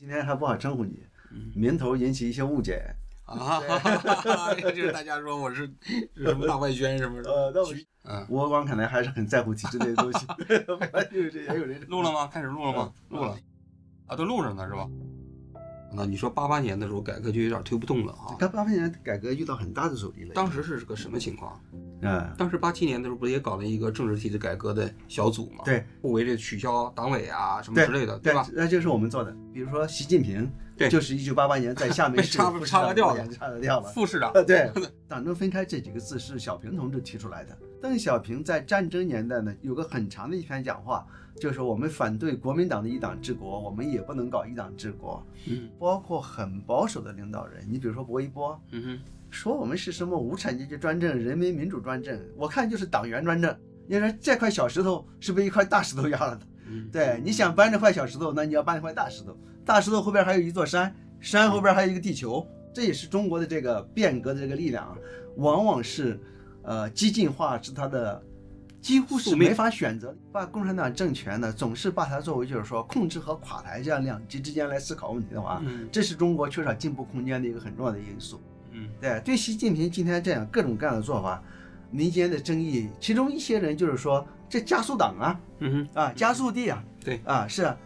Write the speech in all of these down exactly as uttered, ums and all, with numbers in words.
今天还不好称呼你，名头引起一些误解啊，就是大家说我是是什么大外宣什么的。 呃，那我嗯，我王可能还是很在乎体制类的东西。也有人录了吗？开始录了吗？录了，啊，都录着呢是吧？那你说八八年的时候，改革就有点推不动了啊。 刚八八年改革遇到很大的阻力了。 当时是个什么情况？ 嗯， 当时八七年的时候不是也搞了一个政治体制改革的小组吗？ 对， 不为这取消党委啊什么之类的， 对吧？ 那就是我们做的。比如说习近平， 对， 就是一九八八年在厦门市插插掉了， 插掉了副市长。 对，党政分开这几个字是小平同志提出来的。邓小平在战争年代呢，有个很长的一篇讲话，就是我们反对国民党的一党治国，我们也不能搞一党治国。 嗯， 包括很保守的领导人，你比如说薄一波， 嗯哼， 说我们是什么无产阶级专政、人民民主专政，我看就是党员专政。你说这块小石头是被一块大石头压了的， 嗯， 对，你想搬这块小石头，那你要搬一块大石头，大石头后边还有一座山，山后边还有一个地球，这也是中国的这个变革的这个力量啊，往往是，呃，激进化是它的。几乎是没法选择，把共产党政权呢，总是把它作为就是说控制和垮台这样两极之间来思考问题的话， 嗯， 这是中国缺少进步空间的一个很重要的因素。 嗯，对， 对，习近平今天这样各种各样的做法，民间的争议，其中一些人就是说这加速党啊， 嗯哼， 啊，加速地啊， 对， 啊是啊。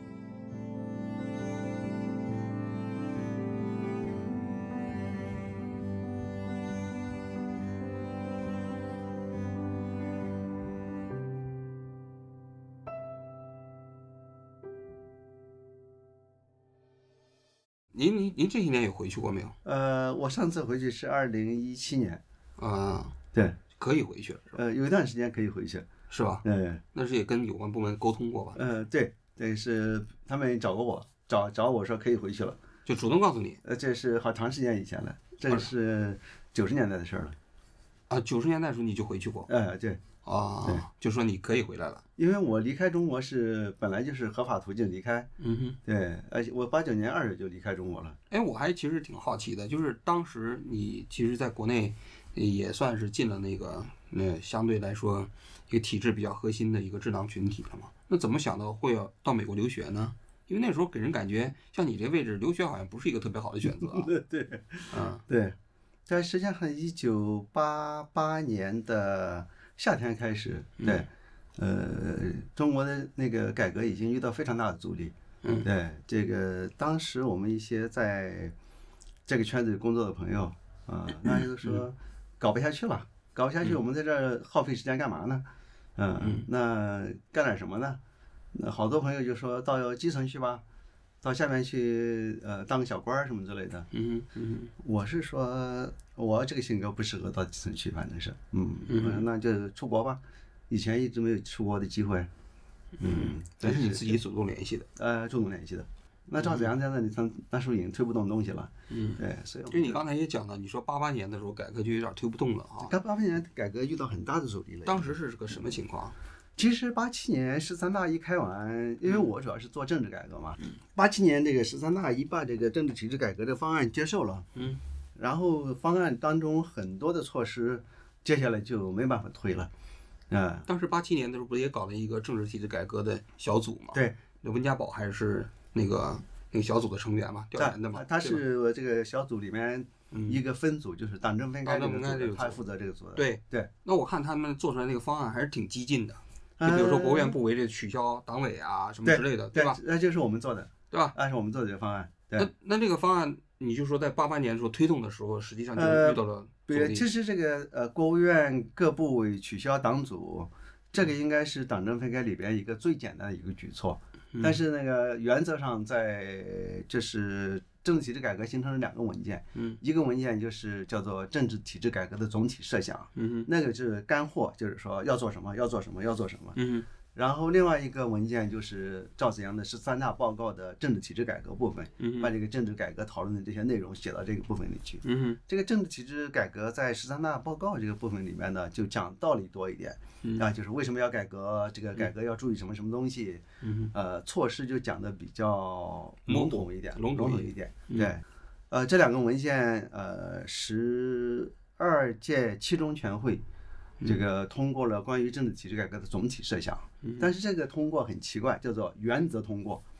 您您您这些年有回去过没有？ 呃，我上次回去是二零一七年， 啊， 对， 可以回去了是吧？ 呃，有一段时间可以回去， 是吧？ 嗯， 那是也跟有关部门沟通过吧？ 呃，对，对，是他们找过我，找找我说可以回去了， 就主动告诉你。 呃，这是好长时间以前了，这是九十年代的事了。 啊，九十年代的时候你就回去过？ 呃，对。 啊，对，就说你可以回来了， 因为我离开中国是本来就是合法途径离开， 嗯哼， 对，而且我八九年二月就离开中国了。 哎，我还其实挺好奇的，就是当时你其实在国内也算是进了那个那相对来说一个体制比较核心的一个智囊群体了嘛？那怎么想到会要到美国留学呢？因为那时候给人感觉像你这位置留学好像不是一个特别好的选择、啊。 对， 嗯， 对，在实际上一九八八年的夏天开始，对，呃，中国的那个改革已经遇到非常大的阻力。 嗯， 对，这个当时我们一些在这个圈子里工作的朋友，啊、呃，那就说搞不下去了，搞不下去，我们在这儿耗费时间干嘛呢？嗯，嗯那干点什么呢？那好多朋友就说到基层去吧，到下面去，呃，当个小官什么之类的。 嗯嗯， 我是说，我这个性格不适合到基层去，反正是，嗯，嗯那就出国吧。以前一直没有出国的机会，嗯， 但是你自己主动联系的， 呃，主动联系的。那赵子阳在那里，他那时候已经推不动东西了， 嗯， 对，所以。 就你刚才也讲了，你说八八年的时候改革就有点推不动了啊。 刚八八年改革遇到很大的阻力了。 当时是个什么情况？ 其实八七年十三大一开完，因为我主要是做政治改革嘛，八七年这个十三大一把这个政治体制改革的方案接受了， 嗯， 然后方案当中很多的措施，接下来就没办法推了，啊、嗯。 当时八七年的时候不是也搞了一个政治体制改革的小组嘛？ 对， 那温家宝还是那个那个小组的成员嘛，调研的嘛。 他是我这个小组里面一个分组，就是党政分开这个组，他负责这个组的。 对对。 那我看他们做出来那个方案还是挺激进的。就比如说国务院部委这取消党委啊什么之类的， 对吧？ 那就是我们做的， 对吧？ 那是我们做的这个方案。对。 那那这个方案，你就说在八八年的时候推动的时候，实际上就遇到了阻力。 对，其实这个呃，国务院各部委取消党组，这个应该是党政分开里边一个最简单的一个举措。 嗯、 但是那个原则上在，就是政治体制改革形成了两个文件， 嗯， 一个文件就是叫做政治体制改革的总体设想， 嗯， 那个是干货，就是说要做什么要做什么要做什么， 嗯。 然后另外一个文件就是赵紫阳的十三大报告的政治体制改革部分， 嗯， 把这个政治改革讨论的这些内容写到这个部分里去。 嗯， 这个政治体制改革在十三大报告这个部分里面呢，就讲道理多一点， 嗯、 啊，就是为什么要改革，这个改革要注意什么什么东西， 嗯， 呃，措施就讲的比较笼统一点， 笼统一点，对，呃，这两个文献，呃，十二届七中全会。这个通过了关于政治体制改革的总体设想，但是这个通过很奇怪，叫做原则通过。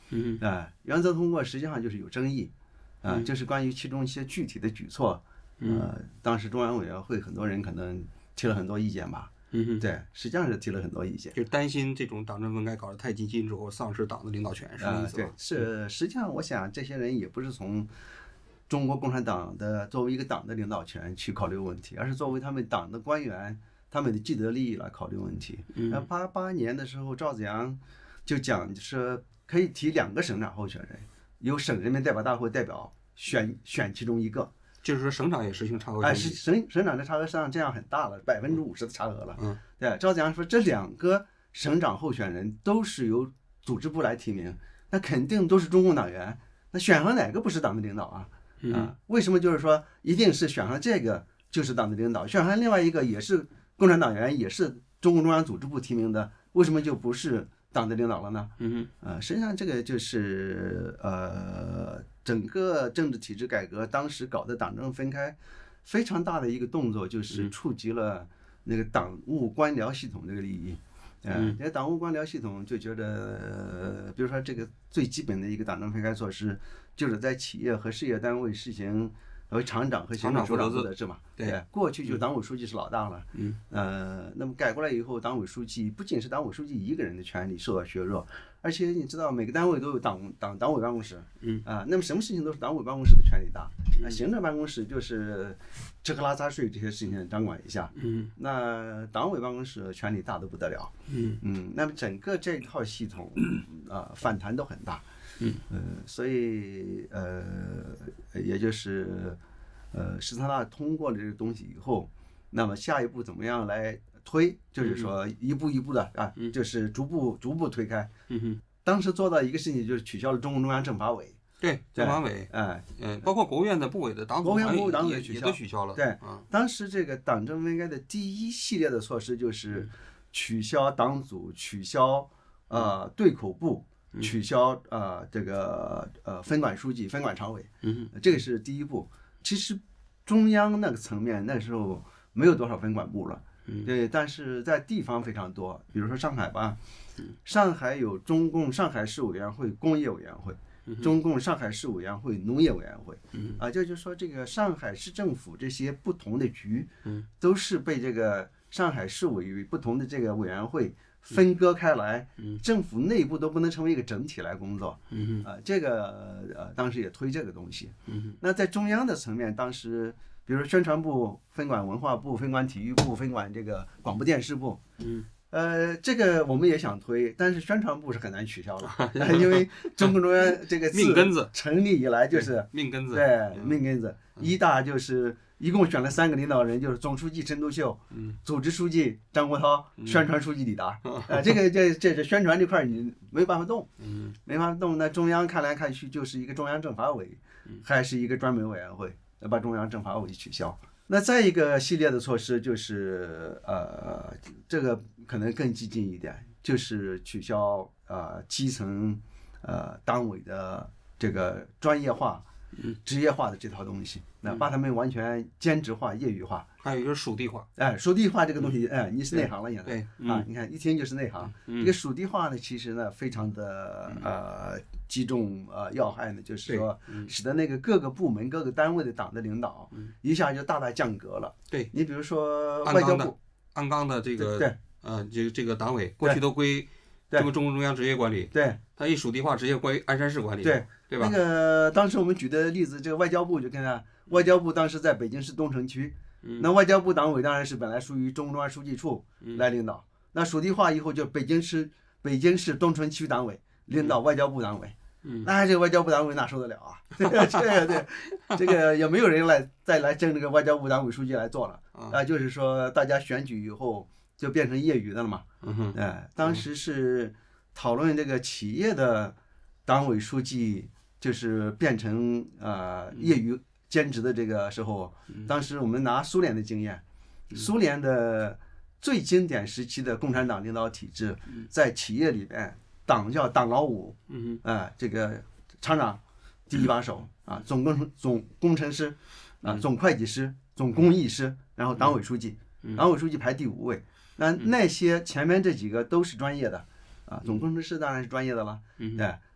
嗯啊，原则通过实际上就是有争议，啊， 嗯就是关于其中一些具体的举措，呃，当时中央委员会很多人可能提了很多意见吧， 嗯哼， 对，实际上是提了很多意见。 就是担心这种党政分开搞得太激进之后，丧失党的领导权，是这啊、对意思吧？， 是实际上我想这些人也不是从中国共产党的作为一个党的领导权去考虑问题，而是作为他们党的官员他们的既得利益来考虑问题。那八八年的时候，赵子阳就讲说可以提两个省长候选人，由省人民代表大会代表选选其中一个。 就是说省长也实行差额哎， 选举。 是省省长的差额实际上这样很大了，百分之五十的差额了。 嗯， 对，赵子阳说这两个省长候选人都是由组织部来提名，那肯定都是中共党员，那选上哪个不是党的领导啊？啊，为什么就是说一定是选上这个就是党的领导，选上另外一个也是共产党员，也是中共中央组织部提名的，为什么就不是党的领导了呢？ 嗯呃，实际上这个就是呃，整个政治体制改革当时搞的党政分开，非常大的一个动作，就是触及了那个党务官僚系统这个利益。嗯，因为党务官僚系统就觉得，呃比如说这个最基本的一个党政分开措施，就是在企业和事业单位实行为厂长和行政首长负责制嘛。 对， 过去就党委书记是老大了。 嗯， 呃，那么改过来以后，党委书记不仅是党委书记一个人的权利受到削弱，而且你知道每个单位都有党党党委办公室。 嗯啊，那么什么事情都是党委办公室的权力大，那行政办公室就是吃喝拉撒睡这些事情掌管一下。 嗯， 那党委办公室权力大得不得了。 嗯嗯，那么整个这套系统啊、反弹都很大。 嗯， 呃，所以呃，也就是呃，十三大通过了这个东西以后，那么下一步怎么样来推？就是说一步一步的啊，就是逐步逐步推开。 嗯哼， 当时做到一个事情，就是取消了中共中央政法委。 对，政法委， 哎， 嗯，包括国务院的部委的党组国务院部委党委也也取消都取消了。 对啊， 当时这个党政分开的第一系列的措施就是取消党组，取消呃对口部，取消呃这个呃分管书记、分管常委。 嗯这个是第一步。其实中央那个层面那时候没有多少分管部了。对，但是在地方非常多，比如说上海吧，上海有中共上海市委员会工业委员会。中共上海市委员会、农业委员会，啊，这就是说，这个上海市政府这些不同的局，都是被这个上海市委不同的这个委员会分割开来，政府内部都不能成为一个整体来工作，啊，这个呃，当时也推这个东西。那在中央的层面，当时比如说宣传部分管文化部、分管体育部、分管这个广播电视部，呃，这个我们也想推，但是宣传部是很难取消的，因为中共中央这个命根子成立以来就是命根子， 对命根子，一大就是一共选了三个领导人，就是总书记陈独秀，组织书记张国焘，宣传书记李达，呃，这个这这这宣传这块你没有办法动，没办法动。那中央看来看去就是一个中央政法委，还是一个专门委员会，把中央政法委取消。那再一个系列的措施就是呃，这个可能更激进一点，就是取消呃基层呃党委的这个专业化、职业化的这套东西，那把他们完全兼职化、业余化。 还有一个属地化， 哎，属地化这个东西，哎，你是内行了，现在对啊，你看一听就是内行。这个属地化呢，其实呢非常的呃击中呃要害呢，就是说使得那个各个部门、各个单位的党的领导一下就大大降格了。 对， 你比如说外交部， 鞍钢的这个对， 呃，这个这个党委过去都归中国中共中央职业管理， 对， 他一属地化直接归鞍山市管理， 对， 对吧？ 那个当时我们举的例子，这个外交部就跟他，外交部当时在北京市东城区。那外交部党委当然是本来属于中共中央书记处来领导，那属地化以后就北京市北京市东城区党委领导外交部党委，那这个外交部党委哪受得了啊？这个对，这个也没有人来再来争这个外交部党委书记来做了啊，就是说大家选举以后就变成业余的了嘛。哎，当时是讨论这个企业的党委书记就是变成呃业余。兼职的这个时候，当时我们拿苏联的经验，苏联的最经典时期的共产党领导体制，在企业里边，党叫党老五，啊，这个厂长第一把手啊，总工程总工程师啊，总会计师，总工艺师，然后党委书记，党委书记排第五位。那那些前面这几个都是专业的啊，总工程师当然是专业的了，对。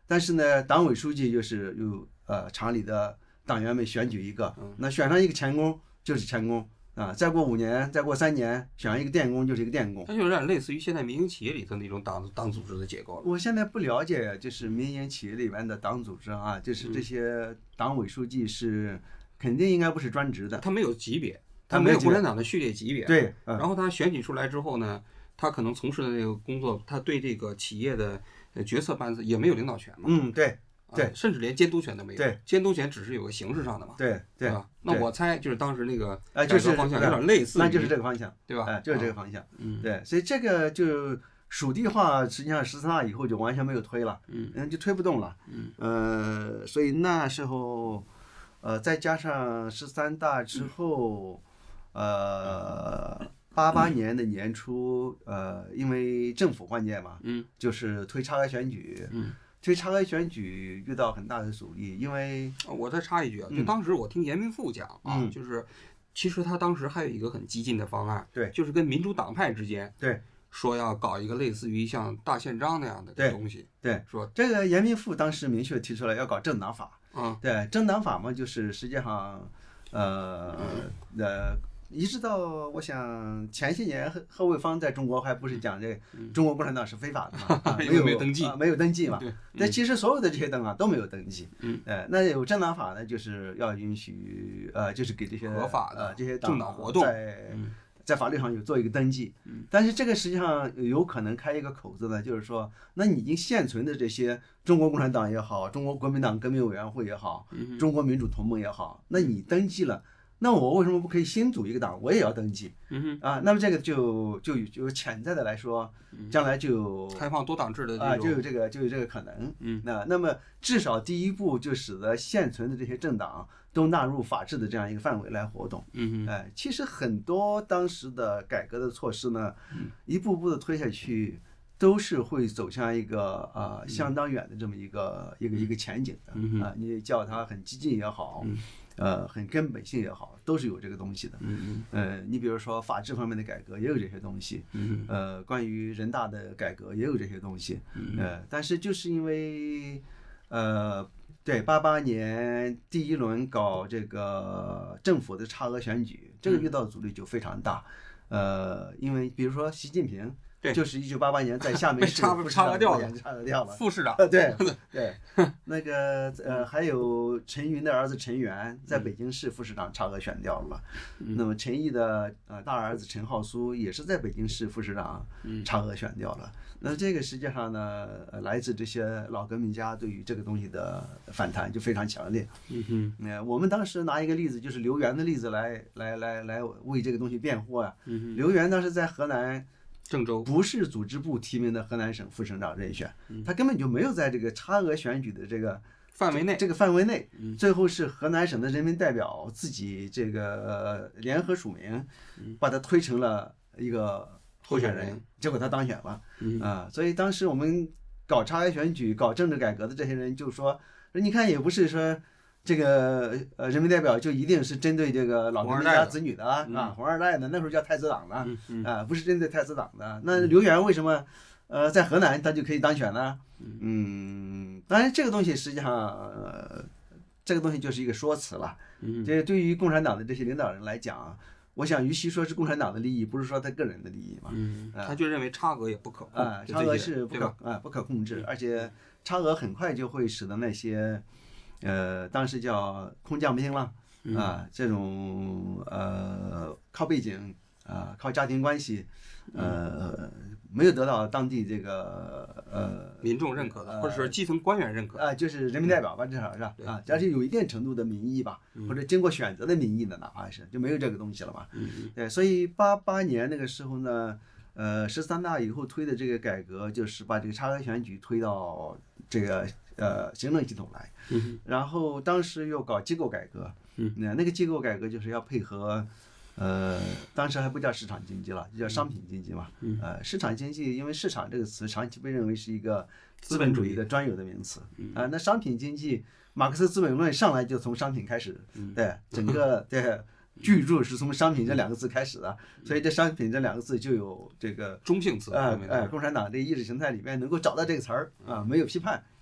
但是呢，党委书记就是由呃厂里的党员们选举一个，那选上一个钳工就是钳工啊，再过五年，再过三年，选上一个电工就是一个电工。 它就有点类似于现在民营企业里头那种党党组织的结构了。 我现在不了解，就是民营企业里面的党组织啊，就是这些党委书记是肯定应该不是专职的， 他没有级别， 他没有共产党的序列级别。 对，嗯、 然后他选举出来之后呢，他可能从事的那个工作，他对这个企业的决策办也没有领导权嘛。 嗯，对。对、 啊，甚至连监督权都没有。 对， 监督权只是有个形式上的嘛。 对对吧？那我猜就是当时那个改革方向有点类似、 呃就是，那就是这个方向， 对吧？ 哎，就是这个方向。 嗯， 对，所以这个就属地化，实际上十三大以后就完全没有推了， 嗯， 就推不动了。 嗯， 呃，所以那时候，呃，再加上十三大之后，呃，八八年的年初，呃，因为政府换届嘛， 嗯， 就是推插额选举， 嗯。 推插额选举遇到很大的阻力，因为我再插一句啊，就当时我听严明富讲啊， 嗯、 就是其实他当时还有一个很激进的方案， 对， 就是跟民主党派之间， 对， 说要搞一个类似于像大宪章那样的东西， 对， 说这个严明富当时明确提出来要搞政党法， 嗯， 对，政党法嘛，就是实际上，呃呃。一直到我想前些年贺贺卫方在中国还不是讲这中国共产党是非法的嘛，啊、没有没有登记、 啊，没有登记嘛。 对， 但其实所有的这些党啊都没有登记。 嗯， 呃，那有政党法呢，就是要允许呃，就是给这些合法的呃这些政党活动在、 嗯、 在法律上有做一个登记。 嗯， 但是这个实际上有可能开一个口子呢，就是说，那你已经现存的这些中国共产党也好，中国国民党革命委员会也好， 嗯、 中国民主同盟也好，那你登记了。那我为什么不可以新组一个党，我也要登记？ 嗯啊，那么这个就就就潜在的来说，将来就开放多党制的啊，就有这个就有这个可能。 嗯， 那那么至少第一步就使得现存的这些政党都纳入法治的这样一个范围来活动。 嗯哎，其实很多当时的改革的措施呢，一步步的推下去，都是会走向一个啊、呃、相当远的这么一个一个一个前景的。 嗯啊，你叫它很激进也好。 嗯呃，很根本性也好，都是有这个东西的。 嗯呃，你比如说法治方面的改革也有这些东西。 嗯呃，关于人大的改革也有这些东西。 嗯呃，但是就是因为，呃，对，八八年第一轮搞这个政府的差额选举，这个遇到阻力就非常大。呃，因为比如说习近平。 对， 就是一九八八年在厦门市差差额掉了， 差额掉了。 副市长， 对对，那个呃，还有陈云的儿子陈元在北京市副市长差额选掉了。 嗯、 那么陈毅的呃大儿子陈浩苏也是在北京市副市长差额选掉了。 嗯、 那这个实际上呢，呃、来自这些老革命家对于这个东西的反弹就非常强烈。 嗯哼， 呃，我们当时拿一个例子，就是刘源的例子来来来来为这个东西辩护啊。 嗯、 刘源当时在河南。 郑州不是组织部提名的河南省副省长任选， 嗯、 他根本就没有在这个差额选举的这个范围内， 这个范围内， 嗯、 最后是河南省的人民代表自己这个、呃、联合署名， 嗯、 把他推成了一个候选人， 人结果他当选了， 嗯、 啊，所以当时我们搞差额选举、搞政治改革的这些人就说，你看也不是说。这个呃，人民代表就一定是针对这个老革命家子女的啊，啊，红二代的，那时候叫太子党的， 嗯、 啊，不是针对太子党的。那刘源为什么呃在河南他就可以当选呢？嗯，当然这个东西实际上呃，这个东西就是一个说辞了。 嗯， 这对于共产党的这些领导人来讲，我想与其说是共产党的利益，不是说他个人的利益嘛。 嗯，他就认为差额也不可控啊，差额是不可啊不可控制，而且差额很快就会使得那些。呃，当时叫空降兵了啊，这种呃靠背景啊，靠家庭关系，呃，没有得到当地这个呃民众认可的，或者是基层官员认可啊，就是人民代表吧，至少是啊，而且有一定程度的民意吧，或者经过选择的民意的，哪怕是就没有这个东西了嘛。对，所以八八年那个时候呢，呃，十三大以后推的这个改革，就是把这个差额选举推到这个。呃，行政系统来， 嗯、 然后当时又搞机构改革， 嗯， 那那个机构改革就是要配合，呃，当时还不叫市场经济了，就叫商品经济嘛， 嗯， 呃，市场经济因为市场这个词长期被认为是一个资本主义的专有的名词，啊、 嗯呃，那商品经济，马克思《资本论》上来就从商品开始， 嗯、 对，整个对。巨著是从商品这两个字开始的，所以这商品这两个字就有这个中性词， 呃呃，共产党这意识形态里面能够找到这个词儿啊，没有批判，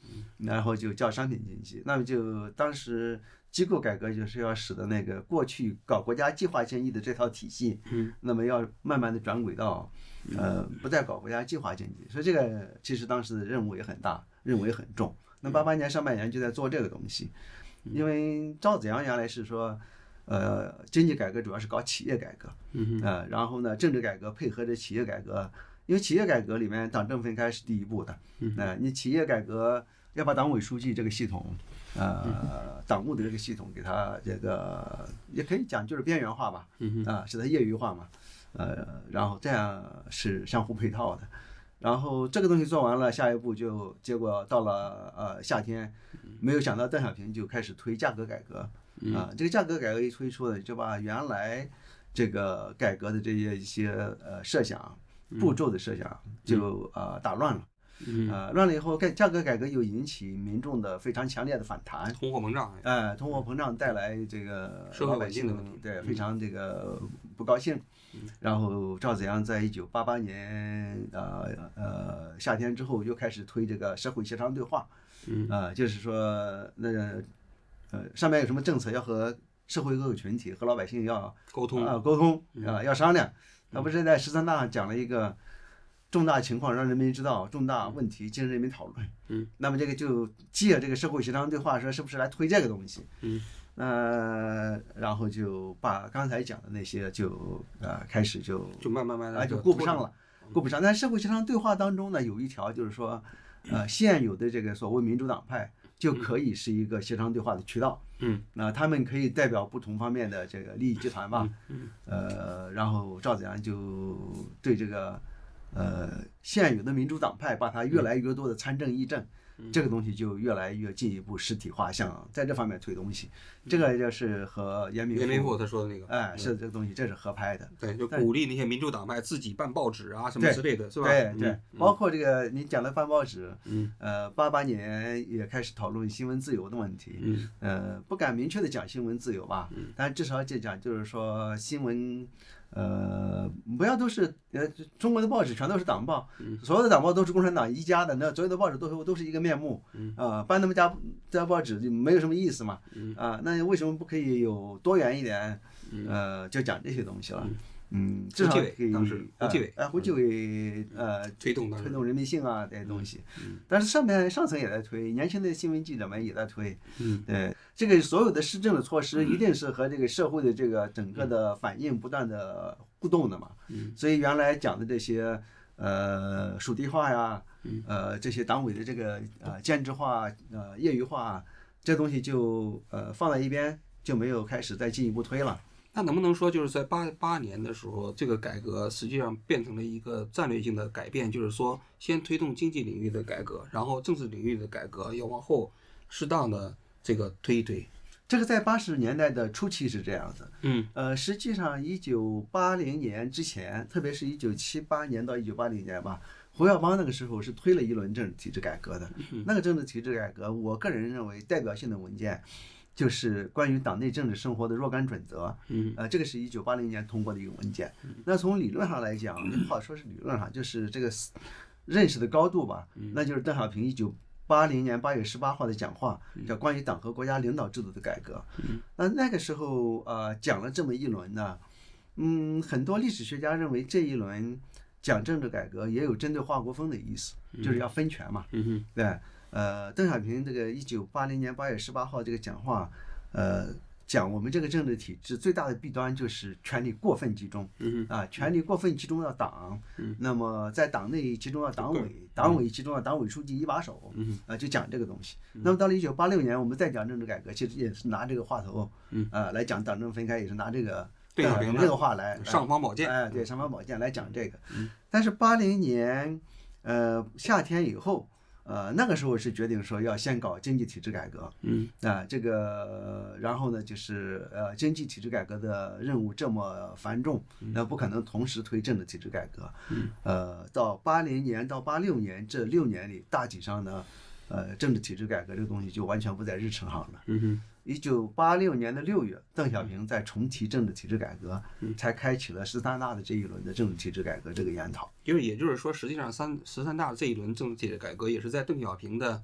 然后就叫商品经济。那么就当时机构改革就是要使得那个过去搞国家计划经济的这套体系，那么要慢慢的转轨道，呃，不再搞国家计划经济。所以这个其实当时的任务也很大，任务也很重。那八八年上半年就在做这个东西，因为赵子阳原来是说。呃，经济改革主要是搞企业改革，呃，然后呢，政治改革配合着企业改革，因为企业改革里面党政分开是第一步的，呃，你企业改革要把党委书记这个系统，呃，党务的这个系统给它这个也可以讲就是边缘化吧，啊、呃，使它业余化嘛，呃，然后这样是相互配套的。然后这个东西做完了，下一步就结果到了呃夏天，没有想到邓小平就开始推价格改革。啊，这个价格改革一推出呢，就把原来这个改革的这些一些呃设想、步骤的设想就呃打乱了。呃，乱了以后，改价格改革又引起民众的非常强烈的反弹， 通货膨胀， 哎、呃，通货膨胀带来这个社会稳定的问题， 对，非常这个不高兴。然后赵子阳在一九八八年呃呃夏天之后又开始推这个社会协商对话，啊、呃，就是说那个。呃，上面有什么政策要和社会各个群体和老百姓要沟通啊、呃，沟通啊、呃，要商量。他不是在十三大上讲了一个重大情况让人民知道，重大问题经人民讨论。 嗯， 那么这个就借这个社会协商对话说是不是来推这个东西？ 嗯， 呃，然后就把刚才讲的那些就呃开始就就慢慢慢啊就顾不上了，顾不上。但社会协商对话当中呢，有一条就是说，呃，现有的这个所谓民主党派。就可以是一个协商对话的渠道， 嗯， 那他们可以代表不同方面的这个利益集团吧，嗯，呃，然后赵子阳就对这个，呃，现有的民主党派把它越来越多的参政议政，嗯、这个东西就越来越进一步实体化，向在这方面推东西，这个就是和严明严明富他说的那个， 哎，是这个东西，这是合拍的， 对，就鼓励那些民主党派自己办报纸啊什么之类的，是吧？ 对对，包括这个你讲的办报纸， 嗯， 呃，八八年也开始讨论新闻自由的问题， 嗯， 呃，不敢明确的讲新闻自由吧， 嗯， 但至少就讲就是说新闻，呃，不要都是呃中国的报纸全都是党报， 嗯， 所有的党报都是共产党一家的，那所有的报纸都是都是一个面目， 嗯， 啊、呃，办那么家家报纸就没有什么意思嘛， 嗯， 啊、呃，那为什么不可以有多元一点？ 嗯、 呃，就讲这些东西了。 嗯嗯，至少可以。 当时胡纪委， 哎，胡纪委呃推动推动人民性啊这些东西， 嗯， 但是上面上层也在推，年轻的新闻记者们也在推， 嗯， 对，这个所有的施政的措施一定是和这个社会的这个整个的反应不断的互动的嘛， 嗯， 所以原来讲的这些呃属地化呀，呃这些党委的这个呃建制化呃业余化这东西就呃放在一边，就没有开始再进一步推了。 那能不能说，就是在八八年的时候，这个改革实际上变成了一个战略性的改变，就是说，先推动经济领域的改革，然后政治领域的改革要往后适当的这个推一推。 这个在八十年代的初期是这样子， 嗯， 呃，实际上一九八零年之前，特别是一九七八年到一九八零年吧，胡耀邦那个时候是推了一轮政治体制改革的。那个政治体制改革，我个人认为代表性的文件。就是关于党内政治生活的若干准则， 嗯， 呃，这个是一九八零年通过的一个文件。那从理论上来讲，不好说是理论上，就是这个认识的高度吧，那就是邓小平一九八零年八月十八号的讲话，叫关于党和国家领导制度的改革。那那个时候呃讲了这么一轮呢，嗯，很多历史学家认为这一轮讲政治改革也有针对华国锋的意思，就是要分权嘛， 嗯对。呃，邓小平这个一九八零年八月十八号这个讲话，呃，讲我们这个政治体制最大的弊端就是权力过分集中， 嗯啊，权力过分集中到党， 嗯， 那么在党内集中到党委，党委集中到党委书记一把手， 嗯， 啊，就讲这个东西。那么到了一九八六年，我们再讲政治改革，其实也是拿这个话头， 嗯， 啊，来讲党政分开，也是拿这个邓小平这个话来尚方宝剑， 哎，对，尚方宝剑来讲这个。 嗯， 但是八零年，呃，夏天以后。呃，那个时候是决定说要先搞经济体制改革， 嗯， 啊，这个然后呢，就是呃，经济体制改革的任务这么繁重，那不可能同时推政治体制改革， 嗯， 呃，到八零年到八六年这六年里，大体上呢，呃，政治体制改革这个东西就完全不在日程上了。 嗯哼。 一九八六年的六月，邓小平再重提政治体制改革，才开启了十三大的这一轮的政治体制改革这个研讨。 就是也就是说，实际上三十三大这一轮政治体制改革也是在邓小平的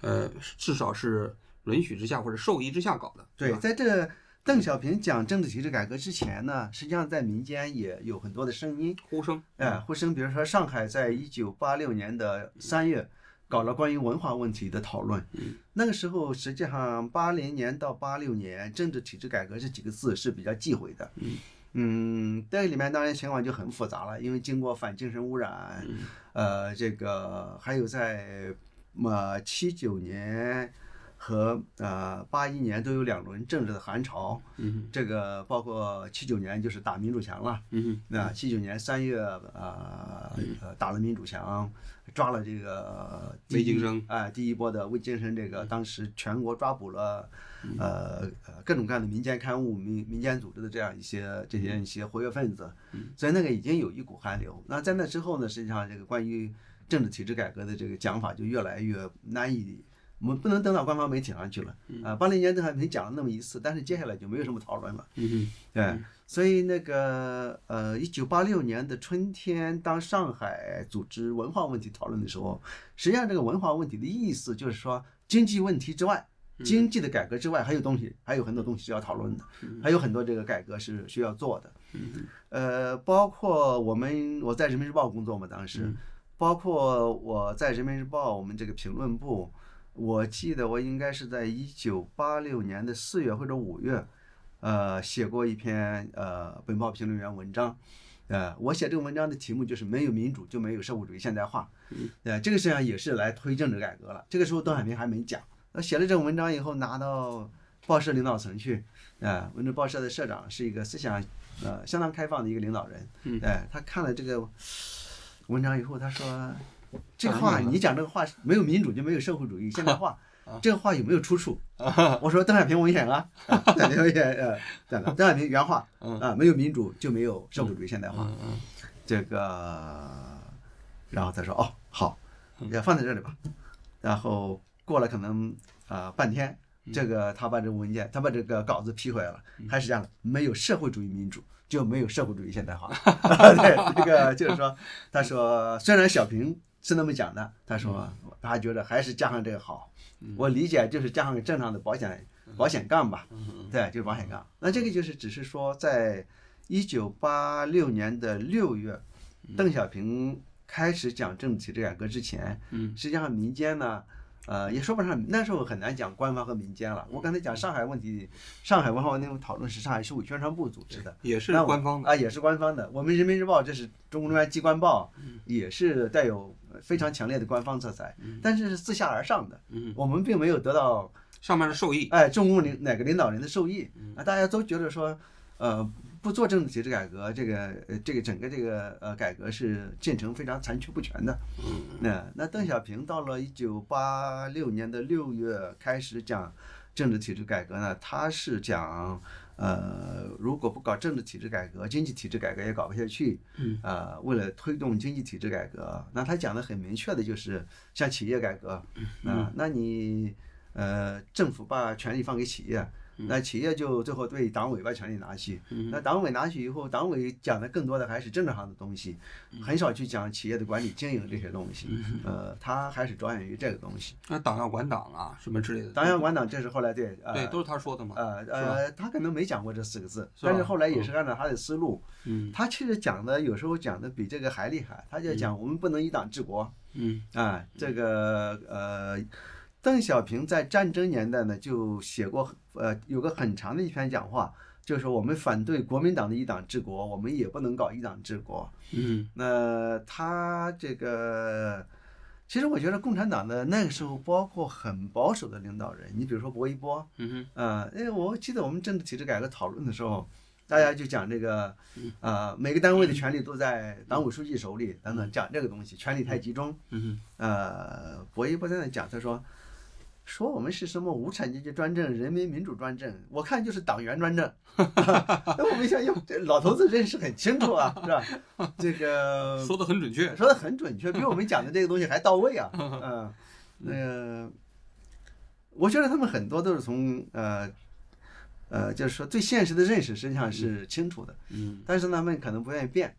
呃，至少是允许之下或者授意之下搞的。 对， 吧在这邓小平讲政治体制改革之前呢，实际上在民间也有很多的声音呼声， 哎，呼声，比如说上海在一九八六年的三月搞了关于文化问题的讨论，那个时候实际上八零年到八六年政治体制改革这几个字是比较忌讳的。嗯，这里面当然情况就很复杂了，因为经过反精神污染，呃，这个还有在呃七九年和呃八一年都有两轮政治的寒潮， 嗯， 这个包括七九年就是打民主墙了， 嗯， 那七九年三月呃呃打了民主墙，抓了这个魏京生， 哎，第一波的魏京生，这个当时全国抓捕了呃呃各种各样的民间刊物、民民间组织的这样一些这些一些活跃分子，所以那个已经有一股寒流。那在那之后呢，实际上这个关于政治体制改革的这个讲法就越来越难以。我们不能登到官方媒体上去了啊！八零年邓小平讲了那么一次，但是接下来就没有什么讨论了。 嗯， 对，所以那个呃，一九八六年的春天，当上海组织文化问题讨论的时候，实际上这个文化问题的意思就是说，经济问题之外，经济的改革之外，还有东西，还有很多东西需要讨论的，还有很多这个改革是需要做的。呃，包括我们我在人民日报工作嘛，当时，包括我在人民日报我们这个评论部。我记得我应该是在一九八六年的四月或者五月，呃，写过一篇呃本报评论员文章，呃，我写这个文章的题目就是没有民主就没有社会主义现代化，呃，这个实际上也是来推政治改革了。这个时候邓小平还没讲，那写了这种文章以后拿到报社领导层去，啊、呃，文政报社的社长是一个思想呃相当开放的一个领导人，哎、呃，他看了这个文章以后，他说。这个话你讲这个话没有民主就没有社会主义现代化，这个话有没有出处？我说邓小平文选啊，邓小平文选呃，邓小平原话啊，没有民主就没有社会主义现代化。这个，然后他说哦好，也放在这里吧。然后过了可能啊、呃、半天，这个他把这个文件，他把这个稿子批回来了，还是这样的，没有社会主义民主。就没有社会主义现代化。对，这个就是说，他说虽然小平是那么讲的，他说他觉得还是加上这个好。我理解就是加上个正常的保险保险杠吧，对，就是保险杠。那这个就是只是说，在一九八六年的六月，邓小平开始讲政治体制改革之前，实际上民间呢。呃，也说不上，那时候很难讲官方和民间了。我刚才讲上海问题，上海文化那种讨论是上海市委宣传部组织的， 也是官方的啊，也是官方的。我们人民日报这是中共中央机关报，也是带有非常强烈的官方色彩，但是是自下而上的。我们并没有得到上面的授意， 哎，中共领哪个领导人的授意啊？大家都觉得说，呃。不做政治体制改革，这个呃，这个整个这个呃改革是进程非常残缺不全的。那那邓小平到了一九八六年的六月开始讲政治体制改革呢，他是讲呃，如果不搞政治体制改革，经济体制改革也搞不下去。呃，为了推动经济体制改革，那他讲的很明确的就是像企业改革啊、呃，那你呃政府把权力放给企业。那企业就最后对党委把权力拿去，那党委拿去以后，党委讲的更多的还是政治上的东西，很少去讲企业的管理经营这些东西。呃，他还是着眼于这个东西。 那党要管党啊，什么之类的。 党要管党，这是后来对，呃、 对，都是他说的嘛。 呃呃，他可能没讲过这四个字，但是后来也是按照他的思路。 嗯。 他其实讲的有时候讲的比这个还厉害，他就讲我们不能以党治国。 嗯。 啊，这个呃。邓小平在战争年代呢，就写过呃有个很长的一篇讲话，就是说我们反对国民党的一党治国，我们也不能搞一党治国。 嗯， 那他这个，其实我觉得共产党的那个时候，包括很保守的领导人，你比如说薄一波， 嗯哼， 呃，因为我记得我们政治体制改革讨论的时候，大家就讲这个，呃，每个单位的权力都在党委书记手里，等等，讲这个东西，权力太集中。 嗯哼，呃，薄一波在那讲，他说。说我们是什么无产阶级专政、人民民主专政，我看就是党员专政。那我们想，哟，这老头子认识很清楚啊，是吧？这个说的很准确， 说的很准确，比我们讲的这个东西还到位啊。嗯，那个，我觉得他们很多都是从呃呃，就是说对现实的认识实际上是清楚的。 嗯， 但是他们可能不愿意变。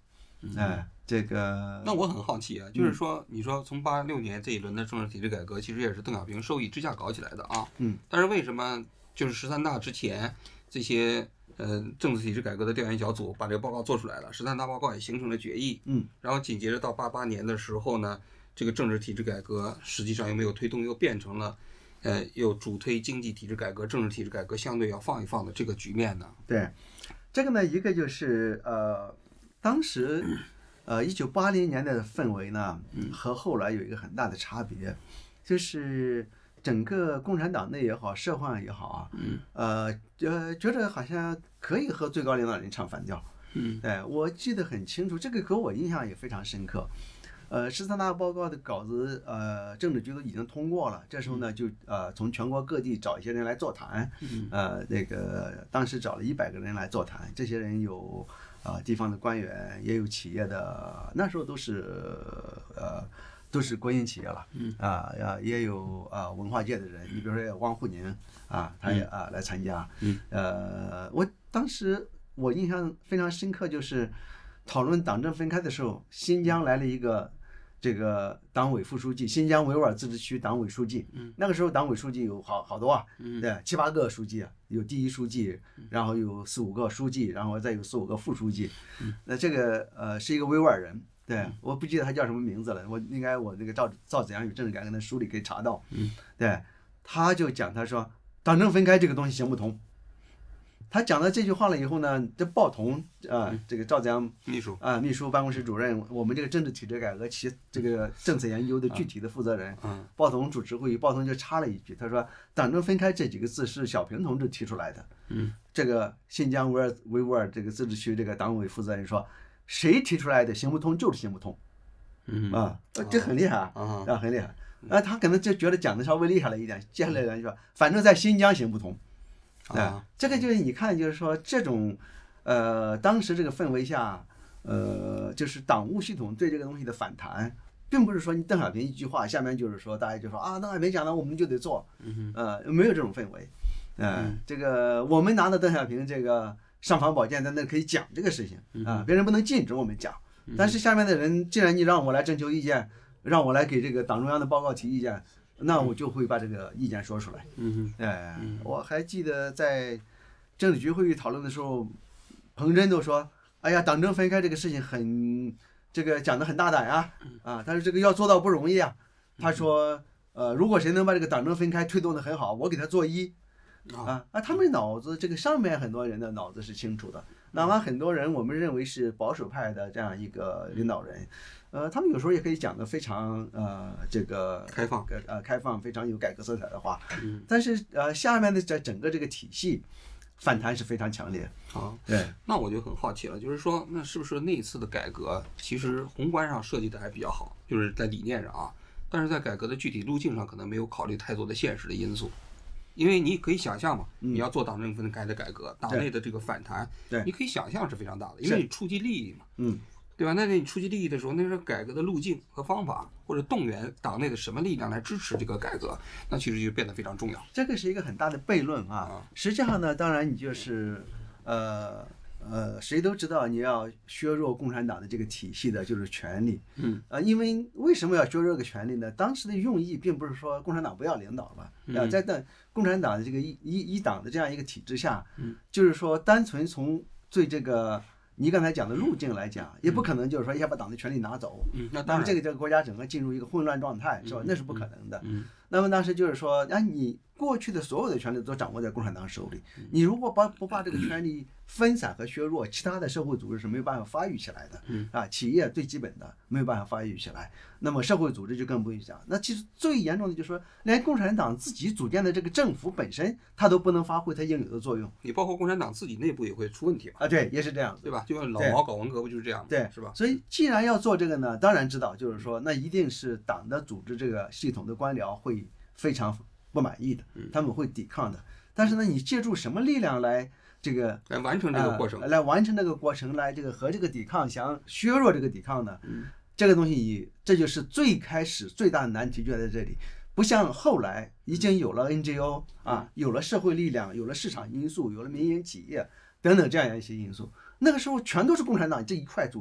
哎，这个那我很好奇啊，就是说，你说从八六年这一轮的政治体制改革，其实也是邓小平授意之下搞起来的啊。 嗯。 但是为什么就是十三大之前这些呃政治体制改革的调研小组把这个报告做出来了，十三大报告也形成了决议。 嗯。 然后紧接着到八八年的时候呢，这个政治体制改革实际上又没有推动，又变成了呃又主推经济体制改革，政治体制改革相对要放一放的这个局面呢？ 对，这个呢，一个就是呃，当时呃一九八零年代的氛围呢，和后来有一个很大的差别，就是整个共产党内也好，社会上也好啊，呃呃，觉得好像可以和最高领导人唱反调。 嗯， 对，我记得很清楚，这个给我印象也非常深刻。呃，十三大报告的稿子，呃，政治局都已经通过了。这时候呢，就呃从全国各地找一些人来座谈，呃，那个当时找了一百个人来座谈，这些人有啊、呃、地方的官员，也有企业的，那时候都是呃都是国营企业了，啊啊、也有啊、呃、文化界的人，你比如说汪沪宁啊，他也啊、来参加，呃，我当时我印象非常深刻，就是讨论党政分开的时候，新疆来了一个。这个党委副书记，新疆维吾尔自治区党委书记，嗯，那个时候党委书记有好好多啊，嗯，对，七八个书记啊，有第一书记，然后有四五个书记，然后再有四五个副书记，嗯，那这个呃是一个维吾尔人，对，我不记得他叫什么名字了，我应该我那个赵赵子阳有政治改革的书里可以查到，嗯，对，他就讲他说党政分开这个东西行不通。他讲了这句话了以后呢，这鲍同啊、呃，这个赵子阳秘书啊、呃，秘书办公室主任，我们这个政治体制改革其这个政策研究的具体的负责人， 嗯， 鲍同主持会议，鲍同就插了一句，他说“党政分开”这几个字是小平同志提出来的， 嗯， 这个新疆维吾维吾尔这个自治区这个党委负责人说，谁提出来的行不通就是行不通， 嗯啊，这很厉害啊， 啊， 啊很厉害，啊他可能就觉得讲的稍微厉害了一点，接下来人说，反正在新疆行不通。啊，这个就是你看，就是说这种，呃，当时这个氛围下，呃，就是党务系统对这个东西的反弹，并不是说你邓小平一句话，下面就是说大家就说啊，邓小平讲了我们就得做，呃，没有这种氛围，呃，这个我们拿到邓小平这个尚方宝剑在那可以讲这个事情啊，别人不能禁止我们讲，但是下面的人，既然你让我来征求意见，让我来给这个党中央的报告提意见。那我就会把这个意见说出来。 嗯哼，哎，我还记得在政治局会议讨论的时候，彭真都说：“哎呀，党政分开这个事情很，这个讲得很大胆啊，啊，但是这个要做到不容易啊。”他说：“呃，如果谁能把这个党政分开推动得很好，我给他做一。”啊啊，他们脑子这个上面很多人的脑子是清楚的，哪怕很多人我们认为是保守派的这样一个领导人。呃，他们有时候也可以讲的非常呃这个开放， 呃开放，非常有改革色彩的话，嗯，但是呃下面的这整个这个体系反弹是非常强烈。 好， 对， 那我就很好奇了，就是说，那是不是那一次的改革其实宏观上设计的还比较好，就是在理念上啊，但是在改革的具体路径上可能没有考虑太多的现实的因素，因为你可以想象嘛， 嗯、 你要做党政分开的改革，党内的这个反弹， 对， 你可以想象是非常大的，因为你触及利益嘛， 嗯。 对吧？那你触及利益的时候，那是改革的路径和方法，或者动员党内的什么力量来支持这个改革，那其实就变得非常重要。 这个是一个很大的悖论啊。实际上呢，当然你就是呃呃，谁都知道你要削弱共产党的这个体系的就是权力。 嗯。 呃，因为为什么要削弱这个权力呢？当时的用意并不是说共产党不要领导了， 嗯、 啊，在党共产党的这个一一一党的这样一个体制下，嗯，就是说单纯从对这个。你刚才讲的路径来讲，也不可能就是说要把党的权力拿走， 嗯，那那么这个这个国家整个进入一个混乱状态，是吧？那是不可能的。 嗯， 那么当时就是说，啊，你过去的所有的权利都掌握在共产党手里，你如果把不把这个权力分散和削弱，其他的社会组织是没有办法发育起来的。 嗯， 啊，企业最基本的没有办法发育起来，那么社会组织就更不用讲。那其实最严重的就是说，连共产党自己组建的这个政府本身，它都不能发挥它应有的作用。 你包括共产党自己内部也会出问题嘛？ 啊，对，也是这样子， 对吧？就像老毛搞文革不就是这样吗？ 对， 是吧？ 所以既然要做这个呢，当然知道就是说，那一定是党的组织这个系统的官僚会非常不满意的，他们会抵抗的。但是呢，你借助什么力量来这个来完成这个过程， 呃、来完成这个过程，来这个和这个抵抗想削弱这个抵抗呢？ 嗯， 这个东西，这就是最开始最大的难题就在这里。不像后来已经有了 N G O 啊，有了社会力量，有了市场因素，有了民营企业等等这样一些因素。那个时候全都是共产党这一块组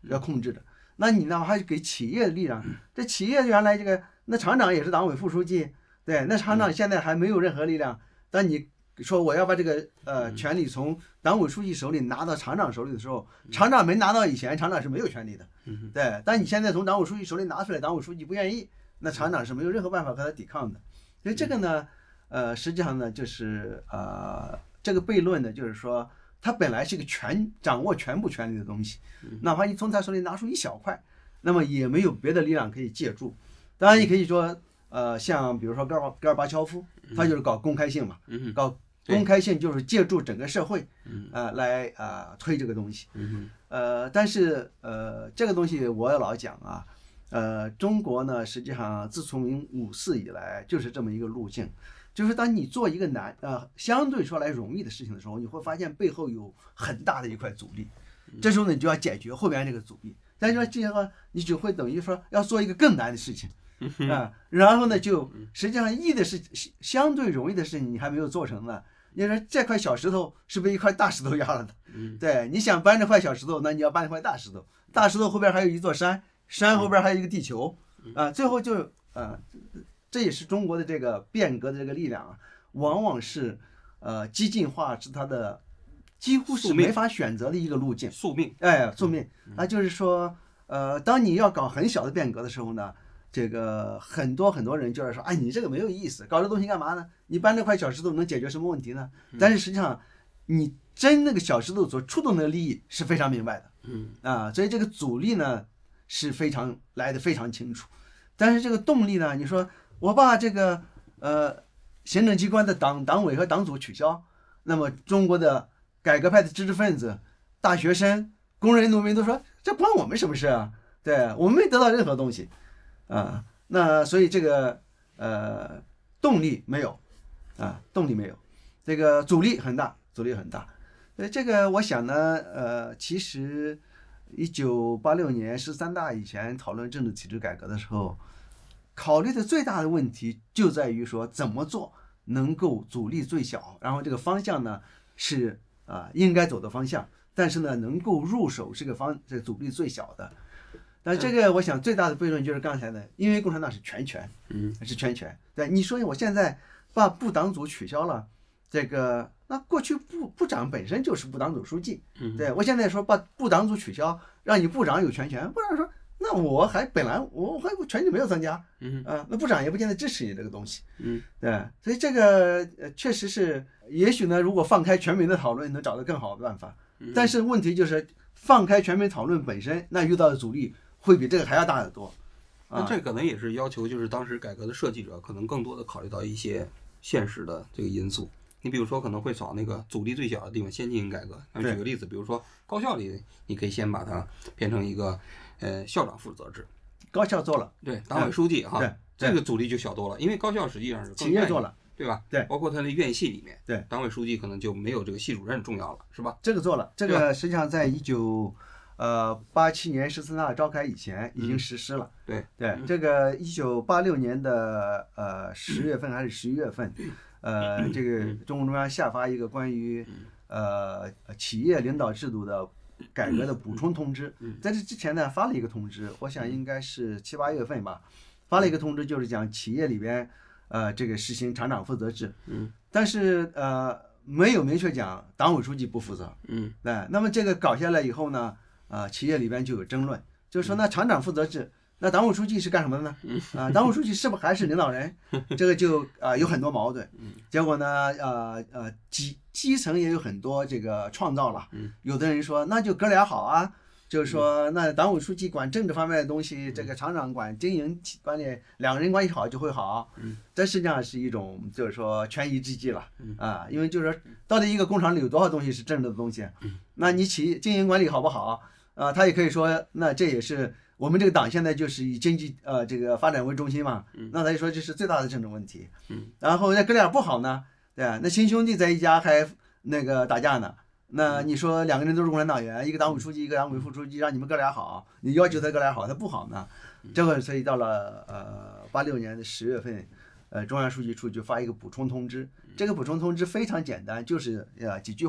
要控制的。那你呢还是给企业的力量，这企业原来这个那厂长也是党委副书记，对，那厂长现在还没有任何力量，但你说我要把这个呃权力从党委书记手里拿到厂长手里的时候，厂长没拿到以前，厂长是没有权利的，对。但你现在从党委书记手里拿出来，党委书记不愿意，那厂长是没有任何办法和他抵抗的。所以这个呢，呃，实际上呢，就是呃，这个悖论呢，就是说，他本来是个全掌握全部权力的东西，哪怕你从他手里拿出一小块，那么也没有别的力量可以借助。当然，你可以说，呃，像比如说戈尔戈尔巴乔夫，他就是搞公开性嘛，搞。公开性就是借助整个社会，呃，来啊、呃、推这个东西，呃，但是呃这个东西我也老讲啊，呃，中国呢实际上自从五四以来就是这么一个路径，就是当你做一个难呃相对说来容易的事情的时候，你会发现背后有很大的一块阻力，这时候呢你就要解决后边这个阻力，但是说这样的话你就会等于说要做一个更难的事情。啊，然后呢，就实际上易的是相对容易的事情，你还没有做成呢。你说这块小石头是被一块大石头压了的，对，你想搬这块小石头，那你要搬一块大石头，大石头后边还有一座山，山后边还有一个地球，啊，最后就啊，这也是中国的这个变革的这个力量啊，往往是呃激进化是它的几乎是没法选择的一个路径， 宿命， 哎，宿命啊，就是说呃，当你要搞很小的变革的时候呢。这个很多很多人就是说，哎，你这个没有意思，搞这东西干嘛呢？你搬这块小石头能解决什么问题呢？但是实际上，你真那个小石头所触动的利益是非常明白的，嗯啊，所以这个阻力呢是非常来的非常清楚。但是这个动力呢，你说我把这个呃行政机关的党党委和党组取消，那么中国的改革派的知识分子、大学生、工人、农民都说，这关我们什么事啊？对我们没得到任何东西。啊，那所以这个呃动力没有，啊动力没有，这个阻力很大，阻力很大。呃，这个我想呢，呃，其实一九八六年十三大以前讨论政治体制改革的时候，考虑的最大的问题就在于说怎么做能够阻力最小，然后这个方向呢是啊应该走的方向，但是呢能够入手这个方这个阻力最小的。但这个我想最大的悖论就是刚才的，因为共产党是全权，嗯，是全权。对，你说我现在把部党组取消了，这个那过去部部长本身就是部党组书记，嗯，对我现在说把部党组取消，让你部长有全权，部长说那我还本来我还权力没有增加，嗯啊，那部长也不见得支持你这个东西，嗯，对，所以这个呃确实是，也许呢，如果放开全民的讨论，能找到更好的办法，但是问题就是放开全民讨论本身，那遇到的阻力。会比这个还要大得多， 那这可能也是要求，就是当时改革的设计者可能更多的考虑到一些现实的这个因素。你比如说，可能会找那个阻力最小的地方先进行改革。那举个例子，比如说高校里，你可以先把它变成一个呃校长负责制。 高校做了， 对，党委书记哈， 对， 这个阻力就小多了，因为高校实际上是企业做了， 对吧？ 对， 包括他的院系里面， 对， 党委书记可能就没有这个系主任重要了，是吧？ 这个做了，这个实际上在一九。呃，八七年十四大召开以前已经实施了。 嗯、对对， 嗯、 这个一九八六年的呃十月份还是十一月份，呃，这个中共中央下发一个关于呃企业领导制度的改革的补充通知。在这之前呢，发了一个通知，我想应该是七八月份吧，发了一个通知，就是讲企业里边呃这个实行厂长负责制。嗯，但是呃没有明确讲党委书记不负责。嗯，对，那么这个搞下来以后呢？啊，企业里边就有争论，就是说那厂长负责制，那党委书记是干什么的呢？啊，党委书记是不是还是领导人？这个就啊有很多矛盾。结果呢，呃呃基基层也有很多这个创造了。有的人说那就哥俩好啊，就是说那党委书记管政治方面的东西，这个厂长管经营管理，两个人关系好就会好。这实际上是一种就是说权宜之计了啊，因为就是说到底一个工厂里有多少东西是政治的东西？那你企业经营管理好不好？啊，他也可以说，那这也是我们这个党现在就是以经济呃这个发展为中心嘛，那他就说这是最大的政治问题。嗯，然后那哥俩不好呢，对吧？那亲兄弟在一家还那个打架呢，那你说两个人都是共产党员，一个党委书记，一个党委副书记，让你们哥俩好，你要求他哥俩好，他不好呢。这个所以到了呃八六年的十月份，呃中央书记处就发一个补充通知，这个补充通知非常简单，就是呃几句话。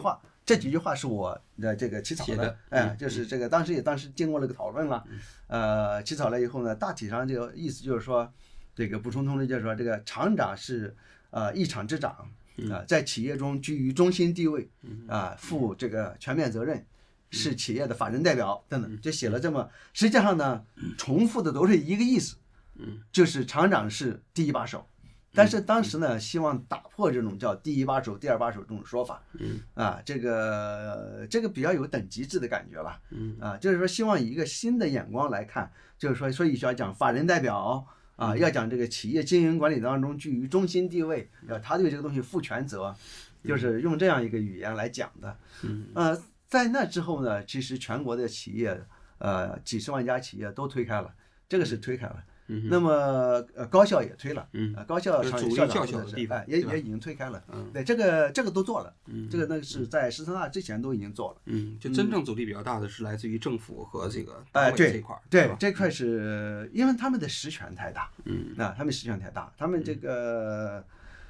这几句话是我的这个起草的， 的哎，就是这个当时也当时经过了个讨论了， 嗯、 呃，起草了以后呢，大体上这个意思就是说，这个补充通知就是说，这个厂长是呃一厂之长啊、呃，在企业中居于中心地位啊、呃，负这个全面责任。是企业的法人代表等等，就写了这么，实际上呢，重复的都是一个意思，就是厂长是第一把手，但是当时呢，希望打破这种叫第一把手、第二把手这种说法，啊，这个这个比较有等级制的感觉了，啊，就是说希望以一个新的眼光来看，就是说，所以要讲法人代表啊，要讲这个企业经营管理当中居于中心地位，要他对这个东西负全责，就是用这样一个语言来讲的，呃。在那之后呢，其实全国的企业，呃，几十万家企业都推开了，这个是推开了。 嗯、 那么，呃，高校也推了， 嗯， 呃、高校主校教校的地方， 哎，也也已经推开了。 嗯， 对，这个这个都做了。 嗯， 这个那是在十三大之前都已经做了。 嗯，就真正阻力比较大的是来自于政府和这个哎，对这块， 对，这块是因为他们的实权太大。 嗯， 啊，他们实权太大，他们这个，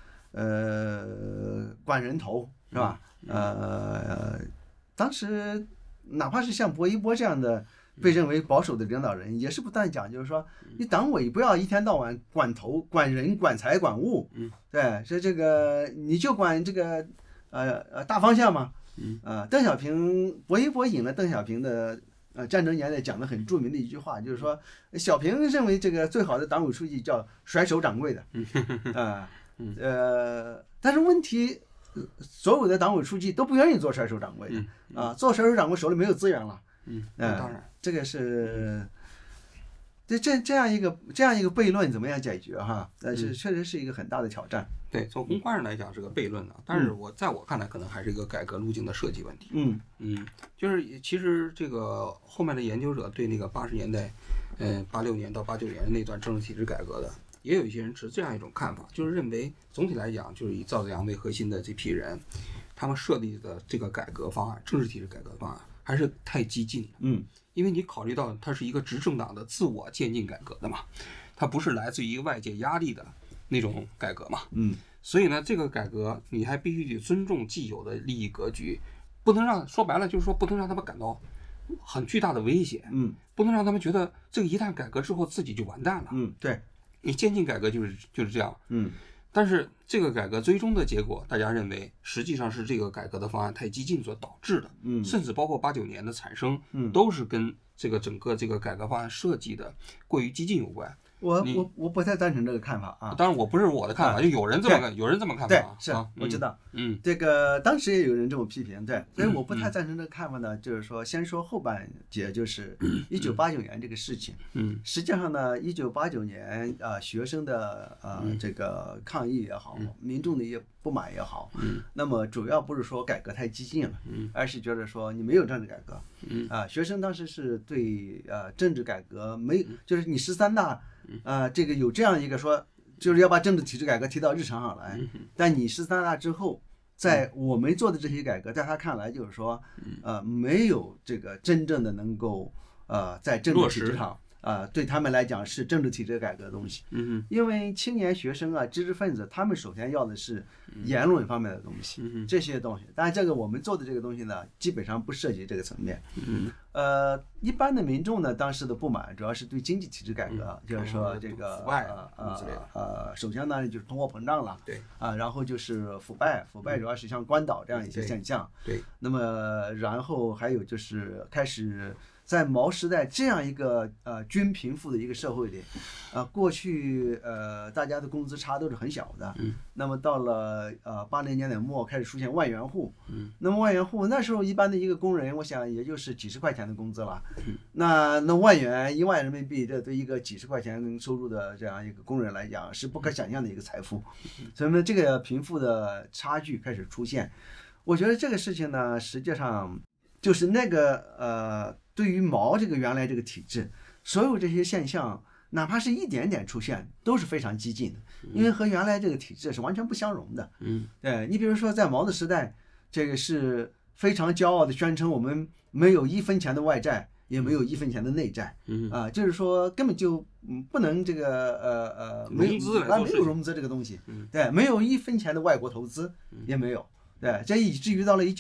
呃，管人头是吧？呃，当时。哪怕是像薄一波这样的被认为保守的领导人，也是不断讲，就是说，你党委不要一天到晚管头、管人、管财、管物，对，是这个你就管这个呃呃大方向嘛，呃，邓小平，薄一波引了邓小平的呃战争年代讲的很著名的一句话，就是说，小平认为这个最好的党委书记叫甩手掌柜的，啊，呃，但是问题。所有的党委书记都不愿意做甩手掌柜的、 嗯嗯、 啊，做甩手掌柜手里没有资源了。 嗯， 呃、 当然， 这个是，这这这样一个这样一个悖论怎么样解决哈？但是确实是一个很大的挑战。 对，从宏观上来讲是个悖论的，但是我在我看来可能还是一个改革路径的设计问题。 嗯嗯，就是其实这个后面的研究者对那个八十年代，嗯，八六年到八九年那段政治体制改革的。也有一些人持这样一种看法，就是认为总体来讲，就是以赵子阳为核心的这批人，他们设立的这个改革方案，政治体制改革方案还是太激进了。 嗯， 因为你考虑到它是一个执政党的自我渐进改革的嘛，它不是来自于外界压力的那种改革嘛。 嗯， 所以呢，这个改革你还必须得尊重既有的利益格局，不能让说白了就是说不能让他们感到很巨大的危险。 嗯， 不能让他们觉得这个一旦改革之后自己就完蛋了。 嗯，对。 你渐进改革就是就是这样， 嗯， 但是这个改革最终的结果，大家认为实际上是这个改革的方案太激进所导致的， 嗯， 甚至包括八九年的产生， 嗯， 都是跟这个整个这个改革方案设计的过于激进有关。 我我我不太赞成这个看法啊。 当然我不是我的看法，就有人这么看，有人这么看法。 对，是啊， 我知道。 嗯， 这个当时也有人这么批评，对，所以我不太赞成这个看法呢。就是说，先说后半节，就是一九八九年这个事情。 嗯， 实际上呢，一九八九年啊，学生的呃这个抗议也好，民众的一些不满也好， 嗯， 那么主要不是说改革太激进了， 嗯， 而是觉得说你没有政治改革， 嗯啊，学生当时是对呃政治改革没，就是你十三大。啊，这个有这样一个说，就是要把政治体制改革提到日常上来。但你十三大之后，在我们做的这些改革，在他看来就是说，呃，没有这个真正的能够呃在政治体制上。啊、呃，对他们来讲是政治体制改革的东西。 嗯因为青年学生啊、知识分子，他们首先要的是言论方面的东西， 嗯这些东西。当然，这个我们做的这个东西呢，基本上不涉及这个层面。 嗯。 呃，一般的民众呢，当时的不满主要是对经济体制改革， 嗯、 就是说这个腐败呃呃呃，首先呢就是通货膨胀了， 对啊，然后就是腐败，腐败主要是像关岛这样一些现象。 对。对那么，然后还有就是开始。在毛时代这样一个呃均贫富的一个社会里，呃，过去呃大家的工资差都是很小的， 嗯， 那么到了呃八零年代末开始出现万元户， 嗯， 那么万元户那时候一般的一个工人，我想也就是几十块钱的工资了， 嗯， 那那万元一万人民币，这对一个几十块钱收入的这样一个工人来讲是不可想象的一个财富，所以呢，这个贫富的差距开始出现，我觉得这个事情呢，实际上就是那个呃。对于毛这个原来这个体制，所有这些现象，哪怕是一点点出现，都是非常激进的，因为和原来这个体制是完全不相容的。 嗯， 对你比如说在毛的时代，这个是非常骄傲的宣称我们没有一分钱的外债，也没有一分钱的内债。 嗯啊，就是说根本就嗯不能这个呃呃融资来啊没有融资这个东西。对，没有一分钱的外国投资也没有。对，这以至于到了一九。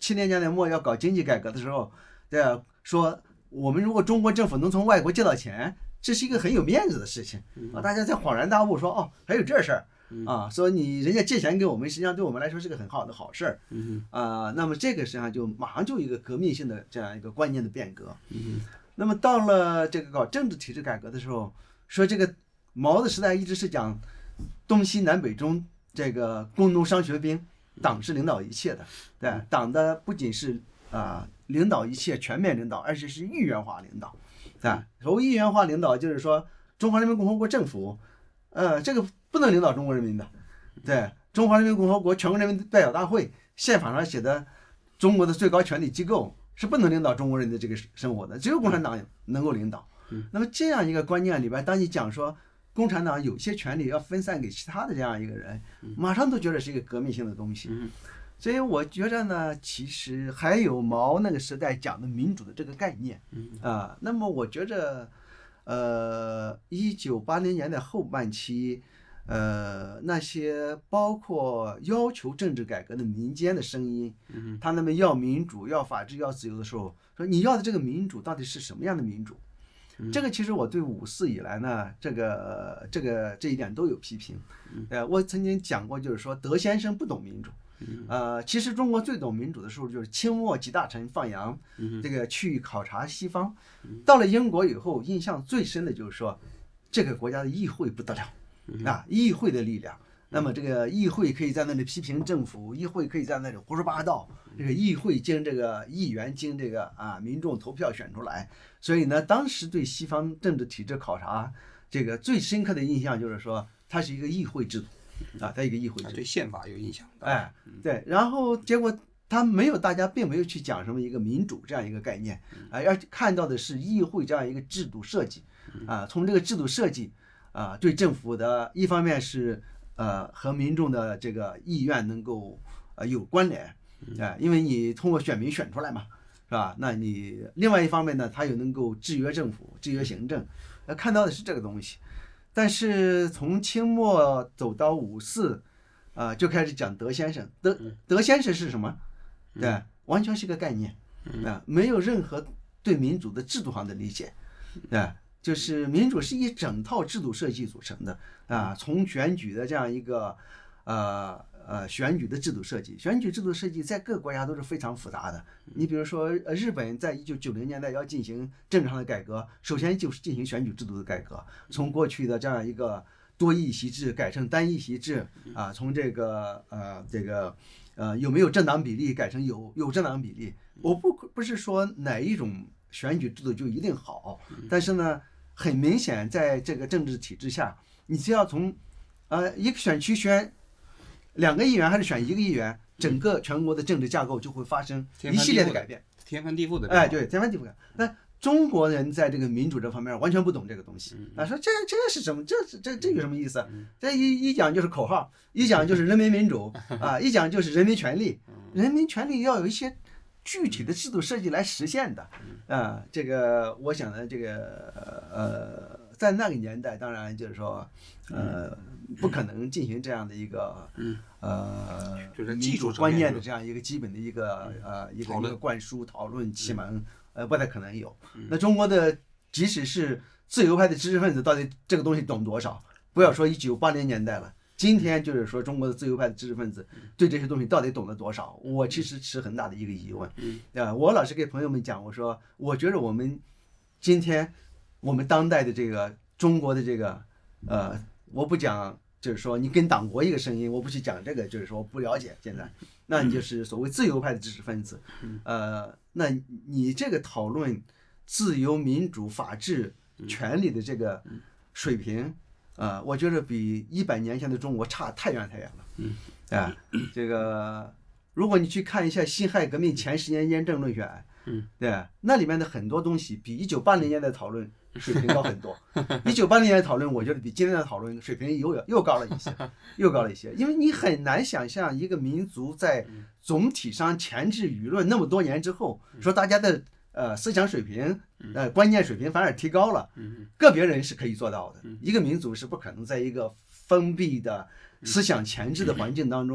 七零年代末要搞经济改革的时候，对啊，说我们如果中国政府能从外国借到钱，这是一个很有面子的事情啊，大家才恍然大悟说哦，还有这事儿啊，说你人家借钱给我们，实际上对我们来说是个很好的好事儿啊。那么这个实际上就马上就一个革命性的这样一个观念的变革。那么到了这个搞政治体制改革的时候，说这个毛的时代一直是讲东西南北中这个工农商学兵，党是领导一切的，对，党的不仅是啊、呃、领导一切全面领导，而且是一元化领导。啊，所谓一元化领导，就是说中华人民共和国政府，呃，这个不能领导中国人民的，对，中华人民共和国全国人民代表大会宪法上写的，中国的最高权力机构是不能领导中国人的这个生活的，只有共产党能够领导。那么这样一个观念里边，当你讲说共产党有些权利要分散给其他的这样一个人，马上都觉得是一个革命性的东西。所以我觉得呢，其实还有毛那个时代讲的民主的这个概念，啊，那么我觉着，呃，一九八零年代后半期，呃，那些包括要求政治改革的民间的声音，他那么要民主、要法治、要自由的时候，说你要的这个民主到底是什么样的民主？这个其实我对五四以来呢，这个这个这一点都有批评。呃，我曾经讲过，就是说德先生不懂民主。呃，其实中国最懂民主的时候，就是清末几大臣放洋，这个去考察西方。到了英国以后，印象最深的就是说，这个国家的议会不得了啊，议会的力量。那么这个议会可以在那里批评政府，议会可以在那里胡说八道。这个议会经这个议员经这个啊民众投票选出来，所以呢，当时对西方政治体制考察这个最深刻的印象就是说，它是一个议会制度。啊，它一个议会制度， 对宪法有影响。 哎，对，然后结果他没有，大家并没有去讲什么一个民主这样一个概念，啊，要看到的是议会这样一个制度设计，啊，从这个制度设计，啊，对政府的一方面是呃和民众的这个意愿能够呃有关联，啊，因为你通过选民选出来嘛，是吧？那你另外一方面呢，它又能够制约政府、制约行政，呃，看到的是这个东西。但是从清末走到五四，啊、呃，就开始讲德先生。德德先生是什么？对，完全是个概念，啊、呃，没有任何对民主的制度上的理解，对、呃，就是民主是一整套制度设计组成的啊、呃，从选举的这样一个，呃呃，选举的制度设计，选举制度设计在各个国家都是非常复杂的。你比如说，呃，日本在一九九零年代要进行政治上的改革，首先就是进行选举制度的改革，从过去的这样一个多议席制改成单议席制啊，从这个呃这个呃有没有政党比例改成有有政党比例。我不不是说哪一种选举制度就一定好，但是呢，很明显在这个政治体制下，你只要从呃一个选区选两个议员还是选一个议员，整个全国的政治架构就会发生一系列的改变， 天翻地覆的。 哎，对，天翻地覆改。那中国人在这个民主这方面完全不懂这个东西，啊，说这这是什么？这这这有什么意思？这一一讲就是口号，一讲就是人民民主啊，一讲就是人民权利。人民权利要有一些具体的制度设计来实现的，啊，这个我想呢，这个呃，在那个年代，当然就是说，呃。不可能进行这样的一个， 嗯， 呃， 就是技术观念的这样一个基本的一个呃一个一个灌输、讨论、启蒙，呃，不太可能有。那中国的即使是自由派的知识分子，到底这个东西懂多少？不要说一九八零年代了，今天就是说中国的自由派的知识分子对这些东西到底懂得多少？我其实持很大的一个疑问。啊，我老是给朋友们讲，我说我觉得我们今天我们当代的这个中国的这个呃。我不讲，就是说你跟党国一个声音，我不去讲这个，就是说不了解现在，那你就是所谓自由派的知识分子，呃，那你这个讨论自由、民主、法治、权利的这个水平，呃，我觉得比一百年前的中国差太远太远了，啊，这个如果你去看一下辛亥革命前十年验证论选，对，那里面的很多东西比一九八零年代讨论水平高很多。一九八零年的讨论，我觉得比今天的讨论水平又又高了一些，又高了一些。因为你很难想象一个民族在总体上钳制舆论那么多年之后，说大家的呃思想水平、呃观念水平反而提高了，个别人是可以做到的。一个民族是不可能在一个封闭的思想钳制的环境当中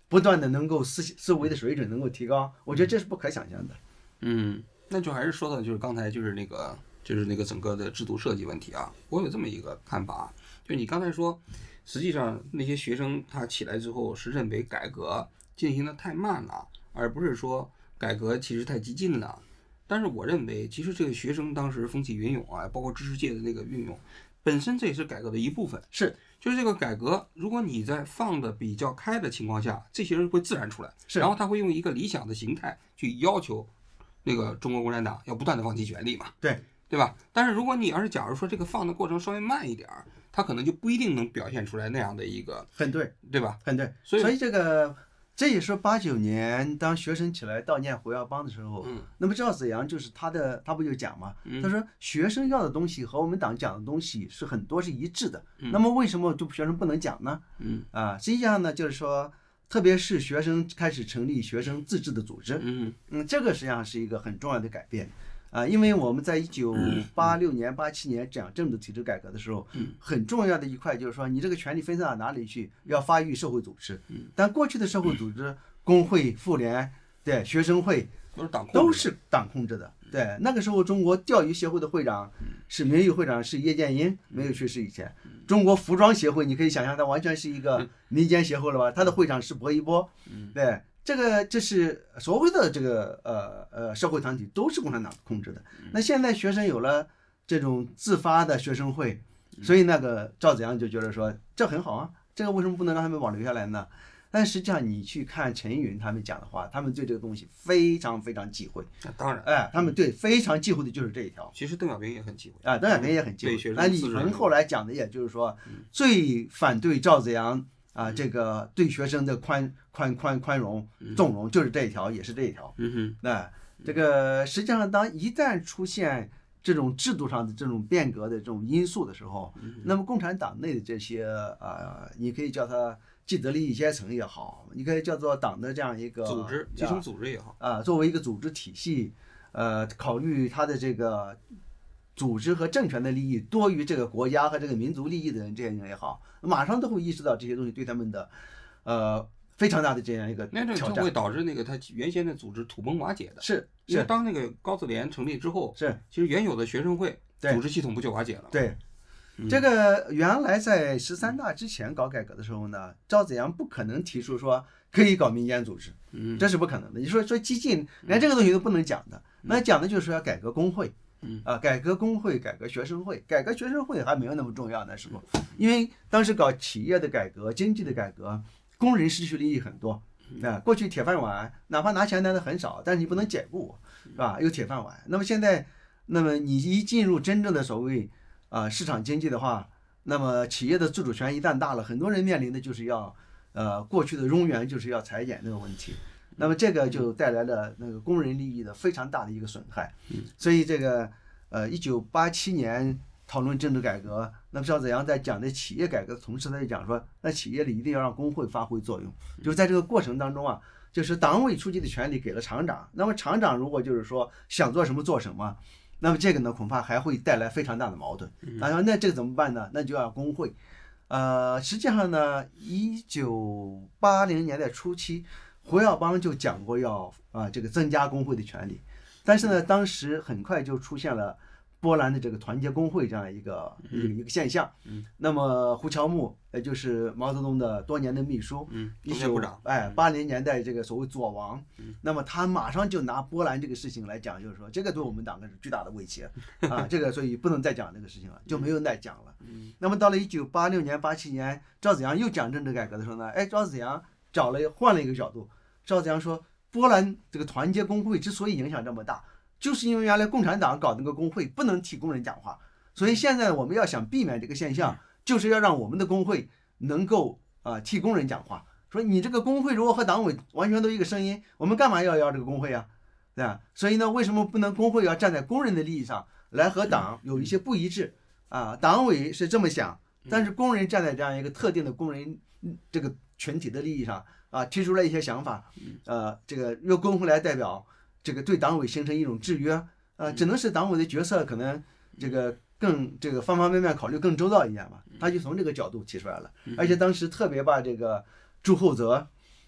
不断的能够思思维的水准能够提高，我觉得这是不可想象的。 嗯，那就还是说到就是刚才就是那个就是那个整个的制度设计问题啊，我有这么一个看法，就你刚才说，实际上那些学生他起来之后是认为改革进行的太慢了，而不是说改革其实太激进了。但是我认为，其实这个学生当时风起云涌啊，包括知识界的那个运用，本身这也是改革的一部分。 是， 就是这个改革，如果你在放的比较开的情况下，这些人会自然出来， 是， 然后他会用一个理想的形态去要求那个中国共产党要不断的放弃权力嘛， 对对吧？但是如果你要是假如说这个放的过程稍微慢一点儿，他可能就不一定能表现出来那样的一个， 很对， 对吧？ 很对。 所以所以这个这也是八九年当学生起来悼念胡耀邦的时候， 嗯， 那么赵子阳就是他的，他不就讲嘛， 嗯、 他说学生要的东西和我们党讲的东西是很多是一致的， 嗯、 那么为什么就学生不能讲呢？ 嗯啊，实际上呢，就是说，特别是学生开始成立学生自治的组织， 嗯嗯，这个实际上是一个很重要的改变。啊，因为我们在一九八六年、八七年讲政治体制改革的时候， 嗯很重要的一块就是说，你这个权力分散到哪里去，要发育社会组织。 嗯但过去的社会组织，工会、妇联、对学生会都是党控制的都是党控制的。对，那个时候中国钓鱼协会的会长是名誉会长是叶剑英，没有去世以前。中国服装协会，你可以想象，它完全是一个民间协会了吧？它的会长是薄一波。对。这个这是所谓的这个呃呃社会团体都是共产党控制的。那现在学生有了这种自发的学生会，所以那个赵子阳就觉得说这很好啊，这个为什么不能让他们保留下来呢？但实际上你去看陈云他们讲的话，他们对这个东西非常非常忌讳。 当然， 哎，他们对非常忌讳的就是这一条。 其实邓小平也很忌讳啊，邓小平也很忌讳。那李鹏后来讲的也就是说，最反对赵子阳。啊，这个对学生的宽宽宽宽容、纵容，就是这一条，也是这一条。 嗯哼， 那这个实际上，当一旦出现这种制度上的这种变革的这种因素的时候，那么共产党内的这些啊，你可以叫它既得利益阶层也好，你可以叫做党的这样一个组织、基层组织也好啊，作为一个组织体系，呃，考虑它的这个组织和政权的利益多于这个国家和这个民族利益的人，这些人也好，马上都会意识到这些东西对他们的，呃，非常大的这样一个挑战。 那这就会导致那个他原先的组织土崩瓦解的。 是， 因为当那个高自联成立之后， 是， 其实原有的学生会组织系统不就瓦解了？ 对，嗯、这个原来在十三大之前搞改革的时候呢，赵子阳不可能提出说可以搞民间组织， 嗯， 这是不可能的。你说说激进，连这个东西都不能讲的，那讲的就是要改革工会。 嗯啊，改革工会，改革学生会，改革学生会还没有那么重要那时候，因为当时搞企业的改革、经济的改革，工人失去利益很多。啊，过去铁饭碗，哪怕拿钱拿的很少，但是你不能解雇，是吧？有铁饭碗。那么现在，那么你一进入真正的所谓啊市场经济的话，那么企业的自主权一旦大了，很多人面临的就是要呃过去的冗员就是要裁减那个问题。那么这个就带来了那个工人利益的非常大的一个损害，所以这个呃，一九八七年讨论政治改革，那么赵子阳在讲的企业改革的同时，他就讲说，那企业里一定要让工会发挥作用，就是在这个过程当中啊，就是党委书记的权利给了厂长，那么厂长如果就是说想做什么做什么，那么这个呢恐怕还会带来非常大的矛盾。他说那这个怎么办呢？那就要工会。呃，实际上呢，一九八零年代初期。胡耀邦就讲过要啊这个增加工会的权利，但是呢，当时很快就出现了波兰的这个团结工会这样一个一个一个现象。 嗯， 那么胡乔木，也就是毛泽东的多年的秘书， 嗯， 一九哎八零年代这个所谓左王， 嗯， 那么他马上就拿波兰这个事情来讲，就是说这个对我们党的是巨大的威胁啊，这个所以不能再讲这个事情了，就没有再讲了。 嗯， 那么到了一九八六年、八七年，赵子阳又讲政治改革的时候呢，哎，赵子阳。找了换了一个角度，赵子阳说，波兰这个团结工会之所以影响这么大，就是因为原来共产党搞那个工会不能替工人讲话，所以现在我们要想避免这个现象，就是要让我们的工会能够啊、呃、替工人讲话。说你这个工会如果和党委完全都一个声音，我们干嘛要要这个工会啊？对吧？所以呢，为什么不能工会要站在工人的利益上来和党有一些不一致啊？党委是这么想，但是工人站在这样一个特定的工人这个群体的利益上啊，提出了一些想法，呃，这个由工会来代表，这个对党委形成一种制约，呃，只能使党委的决策可能这个更这个方方面面考虑更周到一点嘛。他就从这个角度提出来了，而且当时特别把这个朱厚泽，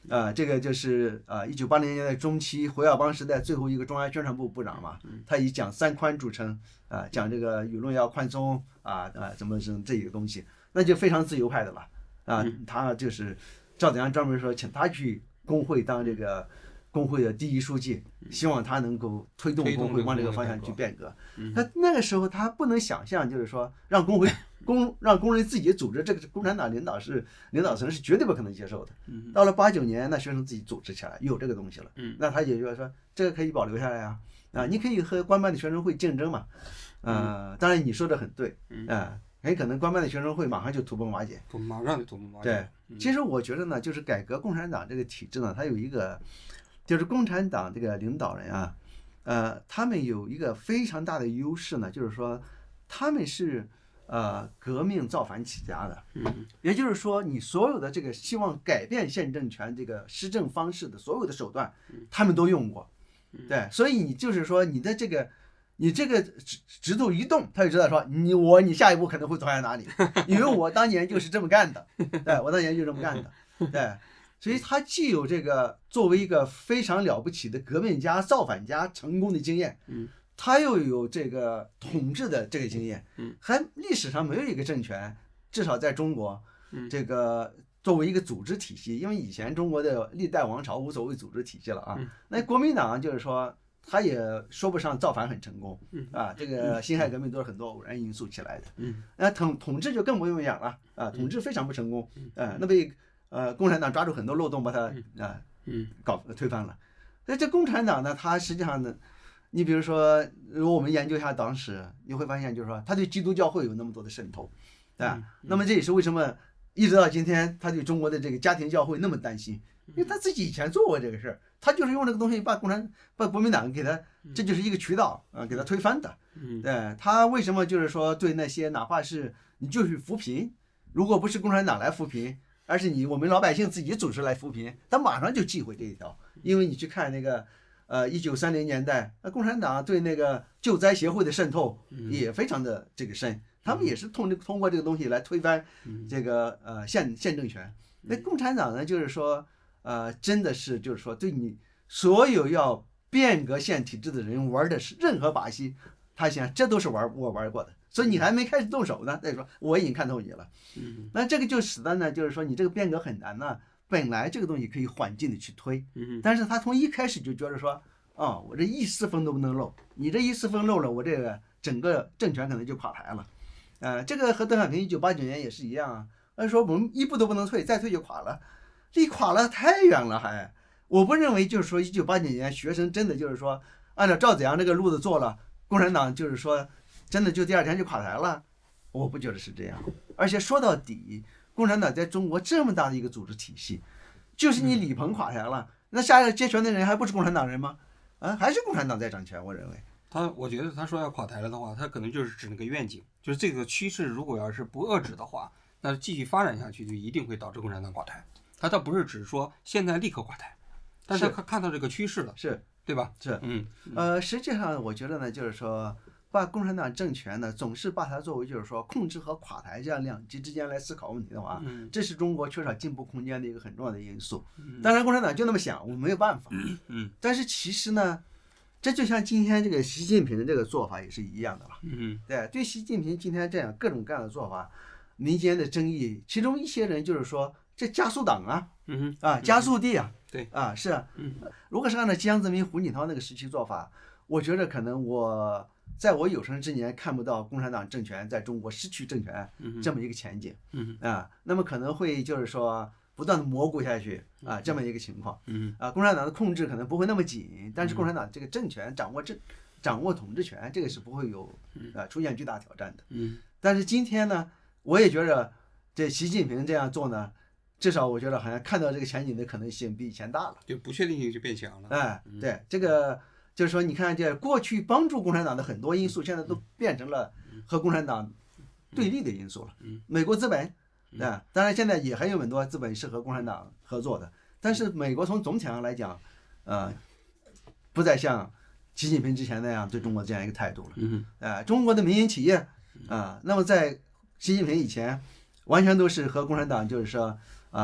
啊、这个就是啊，一九八零年代中期胡耀邦时代最后一个中央宣传部部长嘛，他以讲三宽著称啊，讲这个舆论要宽松啊啊，怎么是这一个东西，那就非常自由派的了啊。他就是赵子阳专门说请他去工会当这个工会的第一书记，希望他能够推动工会往这个方向去变革。他那个时候他不能想象，就是说让工会工让工人自己组织，这个共产党领导是领导层是绝对不可能接受的。到了八九年，那学生自己组织起来，有这个东西了，那他也就是说这个可以保留下来啊啊，你可以和官办的学生会竞争嘛，呃，当然你说的很对啊。很可能官办的学生会马上就土崩瓦解， 马上就土崩瓦解。 对，其实我觉得呢，就是改革共产党这个体制呢，它有一个，就是共产党这个领导人啊，呃，他们有一个非常大的优势呢，就是说他们是呃革命造反起家的， 嗯， 也就是说你所有的这个希望改变现政权这个施政方式的所有的手段，他们都用过，对，所以你就是说你的这个。你这个指指头一动，他就知道说你我你下一步可能会走向哪里，因为我当年就是这么干的，对，我当年就这么干的，对，所以他既有这个作为一个非常了不起的革命家、造反家成功的经验， 嗯， 他又有这个统治的这个经验， 嗯， 还历史上没有一个政权，至少在中国， 嗯， 这个作为一个组织体系，因为以前中国的历代王朝无所谓组织体系了啊，那国民党就是说。他也说不上造反很成功，啊，这个辛亥革命都是很多偶然因素起来的， 嗯， 那统统治就更不用讲了，啊，统治非常不成功，啊，那被呃共产党抓住很多漏洞把它啊，嗯，搞推翻了。那这共产党呢，它实际上呢，你比如说，如果我们研究一下党史，你会发现就是说，他对基督教会有那么多的渗透，啊，那么这也是为什么一直到今天他对中国的这个家庭教会那么担心，因为他自己以前做过这个事儿。他就是用这个东西把共产把国民党给他，这就是一个渠道啊，给他推翻的。对，他为什么就是说对那些哪怕是你就去扶贫，如果不是共产党来扶贫，而是你我们老百姓自己组织来扶贫，他马上就忌讳这一条，因为你去看那个呃一九三零年代，那共产党对那个救灾协会的渗透也非常的这个深，他们也是通通过这个东西来推翻这个呃现现政权。那共产党呢，就是说。呃，真的是就是说，对你所有要变革现体制的人玩的是任何把戏，他想这都是玩我玩过的，所以你还没开始动手呢，再说我已经看透你了。 嗯， 那这个就使得呢，就是说你这个变革很难呢。本来这个东西可以缓进的去推，但是他从一开始就觉得说，啊、哦，我这一丝风都不能漏，你这一丝风漏了，我这个整个政权可能就垮台了。呃，这个和邓小平一九八九年也是一样啊，他说我们一步都不能退，再退就垮了。离垮了太远了还，我不认为就是说一九八九年学生真的就是说按照赵子阳这个路子做了，共产党就是说真的就第二天就垮台了，我不觉得是这样。而且说到底，共产党在中国这么大的一个组织体系，就是你李鹏垮台了，那下一个接权的人还不是共产党人吗？啊，还是共产党在掌权，我认为。 他我觉得他说要垮台了的话，他可能就是指那个愿景，就是这个趋势如果要是不遏制的话，那继续发展下去就一定会导致共产党垮台。他倒不是只说现在立刻垮台，但是他看到这个趋势了， 是对吧？ 是， 嗯， 呃，实际上我觉得呢，就是说把共产党政权呢，总是把它作为就是说控制和垮台这样两极之间来思考问题的话， 嗯， 这是中国缺少进步空间的一个很重要的因素。当然，共产党就那么想，我没有办法。 嗯， 但是其实呢，这就像今天这个习近平的这个做法也是一样的了。 嗯， 对，对习近平今天这样各种各样的做法，民间的争议，其中一些人就是说。这加速党啊， 嗯啊，加速地啊， 对啊，是啊， 嗯， 如果是按照江泽民、胡锦涛那个时期做法，我觉得可能我在我有生之年看不到共产党政权在中国失去政权这么一个前景， 嗯啊，那么可能会就是说不断的蘑菇下去啊，这么一个情况， 嗯啊，共产党的控制可能不会那么紧，但是共产党这个政权掌握政掌握统治权，这个是不会有啊出现巨大挑战的， 嗯， 但是今天呢，我也觉得这习近平这样做呢。至少我觉得好像看到这个前景的可能性比以前大了， 就不确定性就变强了。 哎，对，这个就是说，你看这过去帮助共产党的很多因素，现在都变成了和共产党对立的因素了。美国资本，啊，当然现在也还有很多资本是和共产党合作的，但是美国从总体上来讲，呃，不再像习近平之前那样对中国这样一个态度了。 嗯， 呃，中国的民营企业啊，那么在习近平以前，完全都是和共产党就是说。啊，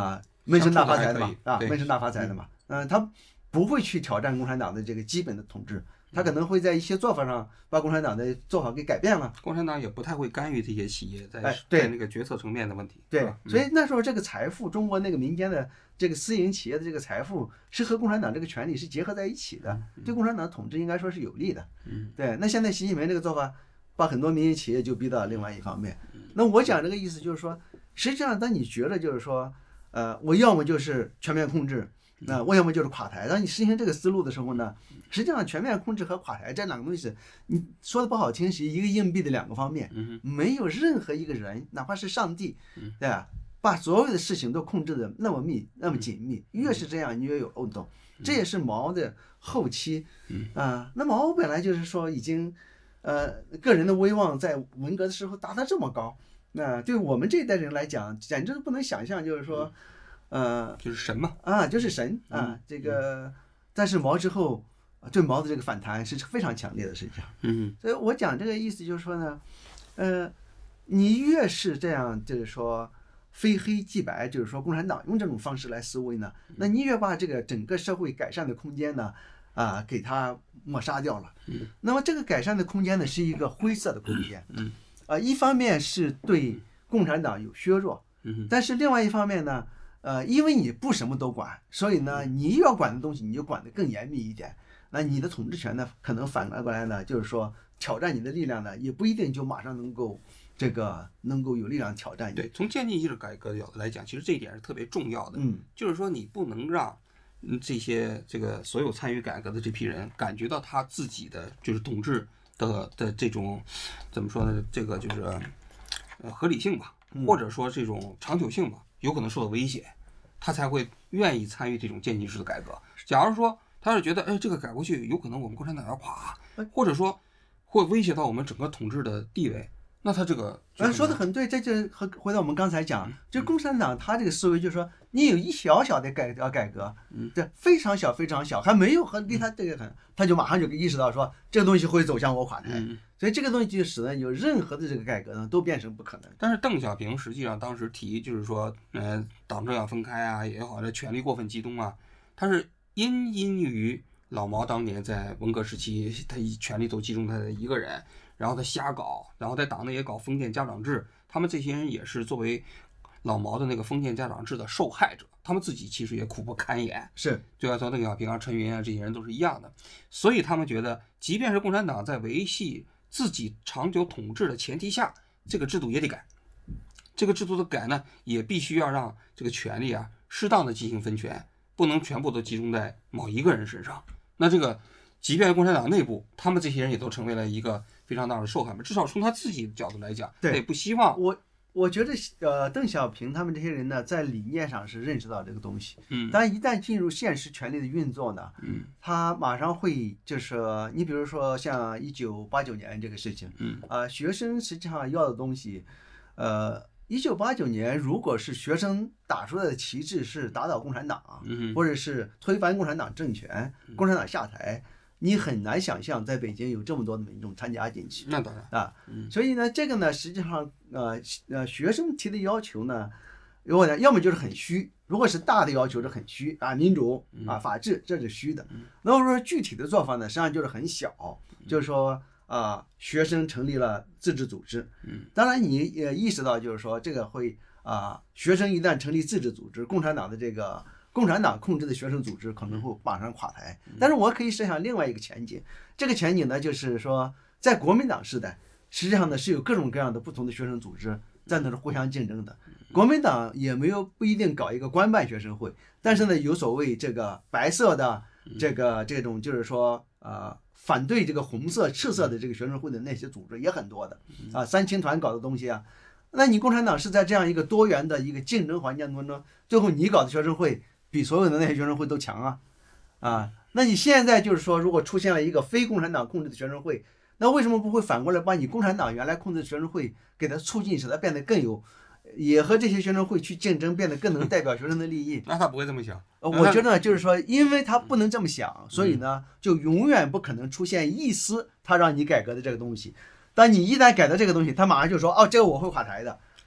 闷声大发财的嘛相处的还可以， 啊，闷声大发财的嘛，嗯，他不会去挑战共产党的这个基本的统治，他可能会在一些做法上把共产党的做法给改变了。 共产党也不太会干预这些企业在、 哎、对在那个决策层面的问题。 对， 嗯、 所以那时候这个财富，中国那个民间的这个私营企业的这个财富是和共产党这个权力是结合在一起的，对共产党统治应该说是有利的。 嗯， 对。那现在习近平这个做法，把很多民营企业就逼到另外一方面。那我讲这个意思就是说，实际上当你觉得就是说，呃，我要么就是全面控制。那我要么就是垮台。当你实行这个思路的时候呢，实际上全面控制和垮台这两个东西，你说的不好听是一个硬币的两个方面。没有任何一个人，哪怕是上帝，对吧，把所有的事情都控制的那么密、那么紧密。越是这样，你越有漏洞。这也是毛的后期啊。那毛本来就是说已经，呃，个人的威望在文革的时候达到这么高，那对我们这一代人来讲，简直不能想象，就是说。呃， 就是神嘛， 啊，就是神啊，这个，但是毛之后，对毛的这个反弹是非常强烈的，实际上， 嗯， 所以我讲这个意思就是说呢，呃，你越是这样，就是说非黑即白，就是说共产党用这种方式来思维呢，那你越把这个整个社会改善的空间呢，啊，给它抹杀掉了。 嗯， 那么这个改善的空间呢，是一个灰色的空间。 嗯， 啊，一方面是对共产党有削弱， 嗯， 但是另外一方面呢。呃，因为你不什么都管，所以呢，你要管的东西你就管得更严密一点。那你的统治权呢，可能反过来呢，就是说挑战你的力量呢，也不一定就马上能够这个能够有力量挑战你。 对，从渐进式改革的角度来讲，其实这一点是特别重要的。 嗯， 就是说你不能让这些这个所有参与改革的这批人感觉到他自己的就是统治的的这种怎么说呢？这个就是呃合理性吧，或者说这种长久性吧。有可能受到威胁，他才会愿意参与这种渐进式的改革。假如说他是觉得，哎，这个改过去有可能我们共产党要垮，或者说会威胁到我们整个统治的地位，那他这个呃说的很对，这就和回到我们刚才讲，就共产党他这个思维就是说，你有一小小的改革改革，这非常小非常小，还没有和离他这个很，他就马上就意识到说这个东西会走向我垮台。所以这个东西就使得有任何的这个改革呢，都变成不可能。 但是邓小平实际上当时提就是说，呃，党政要分开啊，也好，这权力过分集中啊，他是因因于老毛当年在文革时期，他一权力都集中他的一个人，然后他瞎搞，然后在党内也搞封建家长制，他们这些人也是作为老毛的那个封建家长制的受害者，他们自己其实也苦不堪言。 是， 就要说邓小平啊、陈云啊这些人都是一样的，所以他们觉得，即便是共产党在维系自己长久统治的前提下，这个制度也得改。这个制度的改呢，也必须要让这个权力啊适当的进行分权，不能全部都集中在某一个人身上。那这个，即便共产党内部，他们这些人也都成为了一个非常大的受害者。至少从他自己的角度来讲，他也不希望我。我觉得，呃，邓小平他们这些人呢，在理念上是认识到这个东西， 嗯， 但一旦进入现实权力的运作呢， 嗯， 他马上会就是你比如说像一九八九年这个事情， 嗯， 啊、呃，学生实际上要的东西，呃，一九八九年如果是学生打出来的旗帜是打倒共产党， 嗯， 或者是推翻共产党政权，共产党下台。你很难想象在北京有这么多的民众参加进去， 那当然啊，所以呢，这个呢，实际上呃呃，学生提的要求呢，如果呢，要么就是很虚，如果是大的要求是很虚啊，民主啊，法治，这是虚的。那么说具体的做法呢，实际上就是很小，就是说啊，学生成立了自治组织，当然你也意识到，就是说这个会啊，学生一旦成立自治组织，共产党的这个。共产党控制的学生组织可能会马上垮台，但是我可以设想另外一个前景，这个前景呢，就是说，在国民党时代，实际上呢是有各种各样的不同的学生组织在那儿互相竞争的。国民党也没有不一定搞一个官办学生会，但是呢，有所谓这个白色的这个这种就是说呃反对这个红色赤色的这个学生会的那些组织也很多的啊，三青团搞的东西啊。那你共产党是在这样一个多元的一个竞争环境当中，最后你搞的学生会比所有的那些学生会都强啊，啊，那你现在就是说，如果出现了一个非共产党控制的学生会，那为什么不会反过来把你共产党原来控制的学生会给它促进，使它变得更有，也和这些学生会去竞争，变得更能代表学生的利益？ 那他不会这么想。 呃，我觉得就是说，因为他不能这么想，所以呢，就永远不可能出现一丝他让你改革的这个东西。当你一旦改到这个东西，他马上就说，哦，这个我会垮台的。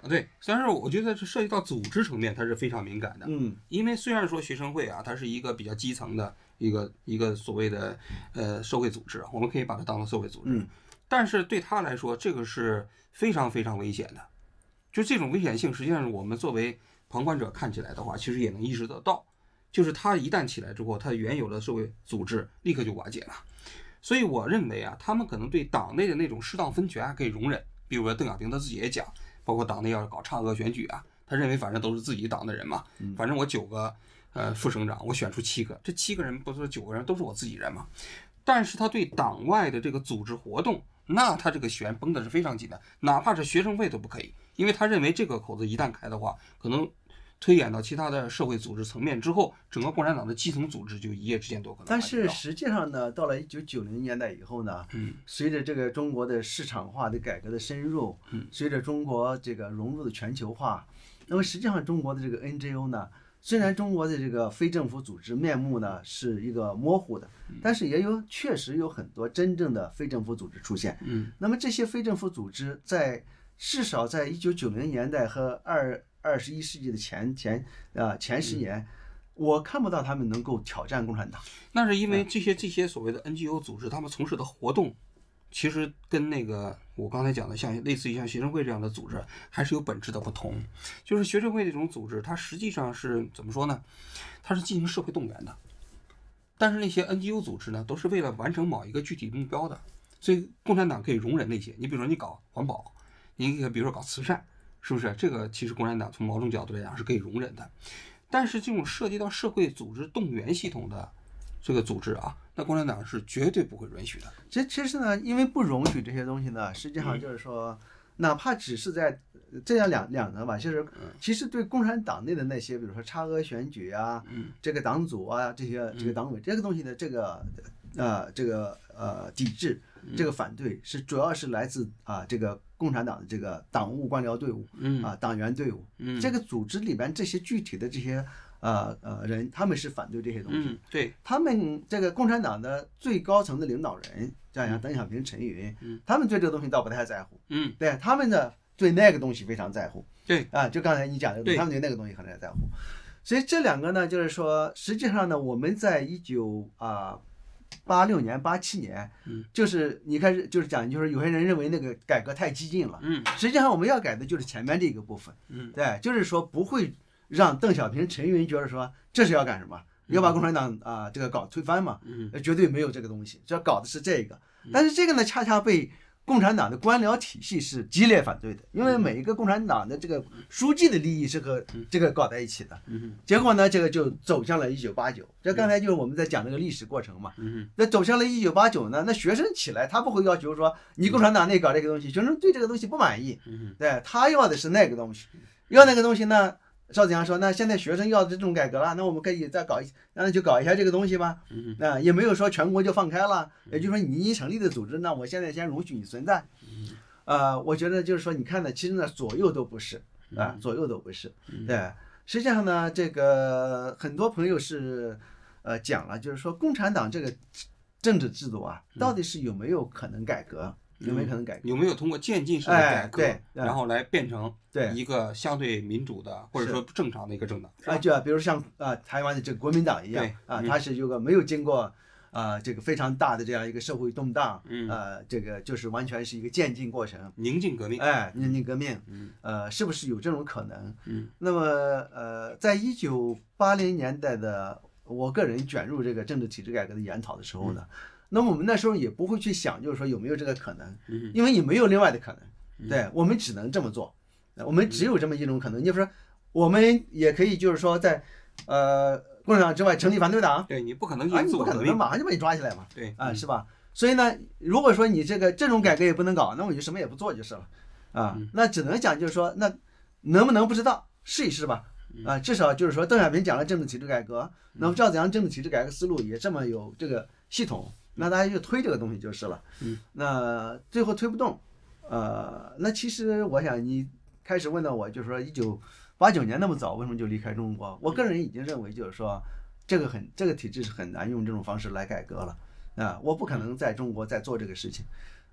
对，但是我觉得这涉及到组织层面，它是非常敏感的。 嗯， 因为虽然说学生会啊，它是一个比较基层的一个一个所谓的呃社会组织，我们可以把它当做社会组织， 嗯， 但是对他来说，这个是非常非常危险的。就这种危险性，实际上我们作为旁观者看起来的话，其实也能意识得到。就是它一旦起来之后，它原有的社会组织立刻就瓦解了。所以我认为啊，他们可能对党内的那种适当分权还可以容忍。比如说邓小平他自己也讲，包括党内要搞差额选举啊，他认为反正都是自己党的人嘛，反正我九个呃副省长，我选出七个，这七个人不是九个人都是我自己人嘛。但是他对党外的这个组织活动，那他这个弦绷的是非常紧的，哪怕是学生会都不可以，因为他认为这个口子一旦开的话，可能推演到其他的社会组织层面之后，整个共产党的基层组织就一夜之间都可能。 但是实际上呢，到了一九九零年代以后呢， 嗯， 随着这个中国的市场化的改革的深入， 嗯， 随着中国这个融入的全球化，那么实际上中国的这个 N G O 呢，虽然中国的这个非政府组织面目呢是一个模糊的，但是也有确实有很多真正的非政府组织出现。 嗯， 那么这些非政府组织在至少在一九九零年代和二二十一世纪的前前啊、呃、前十年，我看不到他们能够挑战共产党。 那是因为这些这些所谓的 N G O 组织，他们从事的活动，其实跟那个我刚才讲的像类似于像学生会这样的组织还是有本质的不同。就是学生会这种组织，它实际上是怎么说呢？它是进行社会动员的，但是那些 N G O 组织呢，都是为了完成某一个具体目标的。所以共产党可以容忍那些，你比如说你搞环保，你比如说搞慈善，是不是？这个其实共产党从某种角度来讲是可以容忍的。但是这种涉及到社会组织动员系统的这个组织啊，那共产党是绝对不会允许的。 这其实呢，因为不容许这些东西呢，实际上就是说，哪怕只是在这样两两个吧，就是其实对共产党内的那些，比如说差额选举啊， 嗯， 这个党组啊，这些这个党委这个东西的这个呃这个呃抵制，这个反对是主要是来自啊这个共产党的这个党务官僚队伍， 嗯啊党员队伍， 嗯， 这个组织里边这些具体的这些呃呃人，他们是反对这些东西。 嗯，对， 他们这个共产党的最高层的领导人，像像邓小平、陈云， 嗯， 他们对这个东西倒不太在乎。 嗯， 对他们呢，对那个东西非常在乎。 对啊，就刚才你讲的，他们对那个东西很在乎。所以这两个呢，就是说，实际上呢，我们在一九啊八六年、八七年， 嗯， 就是你开始就是讲，就是有些人认为那个改革太激进了， 嗯， 实际上我们要改的就是前面这个部分， 嗯， 对，就是说不会让邓小平、陈云觉得说这是要干什么，要把共产党啊、这个搞推翻嘛， 嗯， 绝对没有这个东西，这要搞的是这个，但是这个呢，恰恰被共产党的官僚体系是激烈反对的，因为每一个共产党的这个书记的利益是和这个搞在一起的。结果呢，这个就走向了一九八九。这刚才就是我们在讲那个历史过程嘛。那走向了一九八九呢，那学生起来，他不会要求说你共产党内搞这个东西，学生对这个东西不满意，对他要的是那个东西，要那个东西呢。邵子阳说：“那现在学生要的这种改革了，那我们可以再搞一，那就搞一下这个东西吧。那、呃、也没有说全国就放开了，也就是说你已成立的组织，那我现在先容许你存在。呃，我觉得就是说，你看呢，其实呢，左右都不是啊，左右都不是。对，实际上呢，这个很多朋友是呃讲了，就是说共产党这个政治制度啊，到底是有没有可能改革？”有没有可能改革？ 有没有通过渐进式的改革， 哎、 然后来变成对一个相对民主的或者说正常的一个政党？ 啊，就比如像啊台湾的这个国民党一样啊，它是有个没有经过啊这个非常大的这样一个社会动荡， 嗯， 呃，这个就是完全是一个渐进过程， 宁静革命， 哎，宁静革命， 嗯， 呃，是不是有这种可能？ 嗯， 那么呃，在一九八零年代的我个人卷入这个政治体制改革的研讨的时候呢。嗯，那么我们那时候也不会去想，就是说有没有这个可能，因为也没有另外的可能，对，我们只能这么做，我们只有这么一种可能，就是说我们也可以就是说在呃共产党之外成立反对党， 对你不可能啊，你不可能马上就把你抓起来嘛， 对， 啊，是吧？所以呢，如果说你这个这种改革也不能搞，那我就什么也不做就是了，啊，那只能讲就是说，那能不能不知道，试一试吧，啊，至少就是说邓小平讲了政治体制改革，那么赵子阳政治体制改革思路也这么有这个系统。那大家就推这个东西就是了， 嗯， 那最后推不动，呃，那其实我想你开始问到我，就是说一九八九年那么早，为什么就离开中国？我个人已经认为，就是说这个很这个体制是很难用这种方式来改革了啊，我不可能在中国再做这个事情，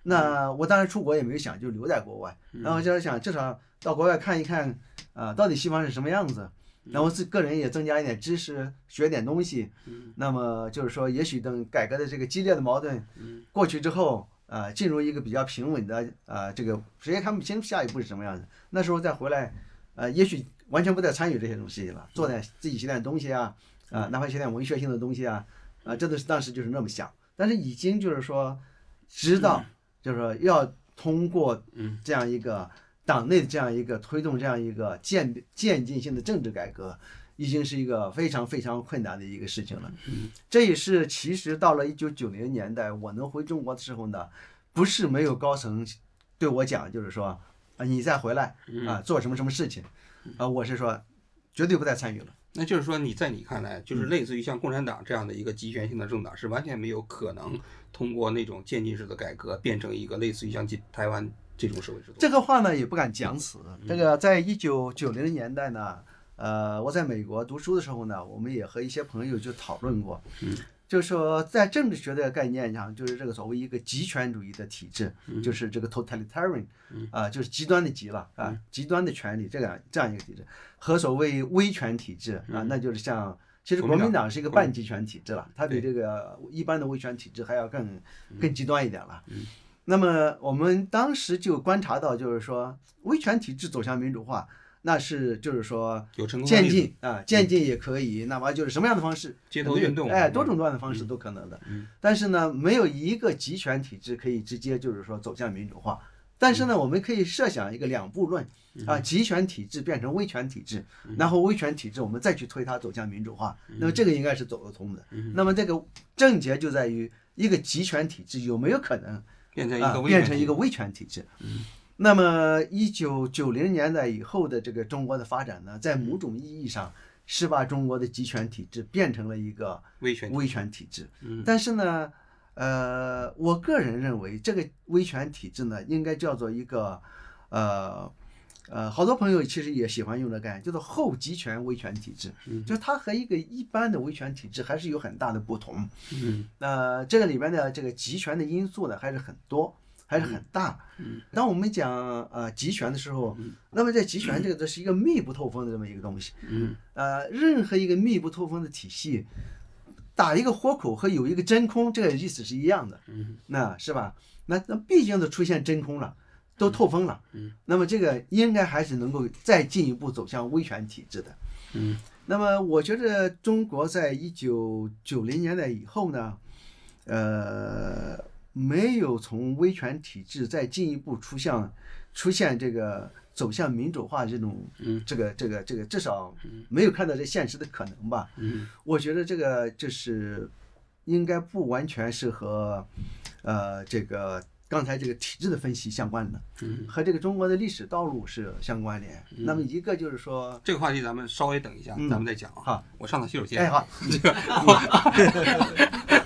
那我当时出国也没有想就留在国外，然后就是想至少到国外看一看，啊、到底西方是什么样子。然后自个人也增加一点知识，学点东西。那么就是说，也许等改革的这个激烈的矛盾过去之后，呃，进入一个比较平稳的呃这个，谁也看不清下一步是什么样子。那时候再回来，呃，也许完全不再参与这些东西了，做点自己写点东西啊，啊、呃，哪怕写点文学性的东西啊，啊、呃，这都是当时就是那么想。但是已经就是说，知道就是说要通过这样一个。党内的这样一个推动这样一个渐渐进性的政治改革，已经是一个非常非常困难的一个事情了。这也是其实到了一九九零年代，我能回中国的时候呢，不是没有高层对我讲，就是说啊，你再回来啊，做什么什么事情啊，我是说绝对不再参与了。 那就是说，你在你看来，就是类似于像共产党这样的一个集权性的政党，是完全没有可能通过那种渐进式的改革，变成一个类似于像台湾这种社会制度。 这个话呢也不敢讲死。这个在一九九零年代呢，呃，我在美国读书的时候呢，我们也和一些朋友就讨论过，就是说在政治学的概念上，就是这个所谓一个极权主义的体制，就是这个 totalitarian， 啊、呃，就是极端的极了啊，极端的权利这样这样一个体制，和所谓威权体制啊，那就是像。其实国民党是一个半集权体制了，它比这个一般的威权体制还要更更极端一点了。那么我们当时就观察到，就是说威权体制走向民主化，那是就是说渐进啊，渐进也可以，哪怕就是什么样的方式， 街头运动， 哎，多种多样的方式都可能的。但是呢，没有一个集权体制可以直接就是说走向民主化。但是呢，我们可以设想一个两步论啊，集权体制变成威权体制，然后威权体制我们再去推它走向民主化，那么这个应该是走得通的。那么这个症结就在于一个集权体制有没有可能变成一个变成一个威权体制。那么一九九零年代以后的这个中国的发展呢，在某种意义上是把中国的集权体制变成了一个威权威权体制。但是呢。呃，我个人认为这个威权体制呢，应该叫做一个，呃，呃，好多朋友其实也喜欢用的概念，叫做后集权威权体制，就是它和一个一般的威权体制还是有很大的不同。 嗯， 呃，这个里面的这个集权的因素呢，还是很多，还是很大。 嗯， 当我们讲呃集权的时候，那么在集权这个这是一个密不透风的这么一个东西。 嗯， 呃，任何一个密不透风的体系。打一个豁口和有一个真空，这个意思是一样的， 嗯， 那是吧？那那毕竟都出现真空了，都透风了， 嗯， 那么这个应该还是能够再进一步走向威权体制的， 嗯。 那么我觉得中国在一九九零年代以后呢，呃，没有从威权体制再进一步出现出现这个。走向民主化这种， 嗯， 这个这个这个至少没有看到这现实的可能吧。 嗯， 我觉得这个就是应该不完全是和，呃，这个刚才这个体制的分析相关的， 嗯， 和这个中国的历史道路是相关联。嗯、那么一个就是说， 这个话题咱们稍微等一下， 嗯、 咱们再讲啊。 好， 我上趟洗手间。 哎，好， 这个。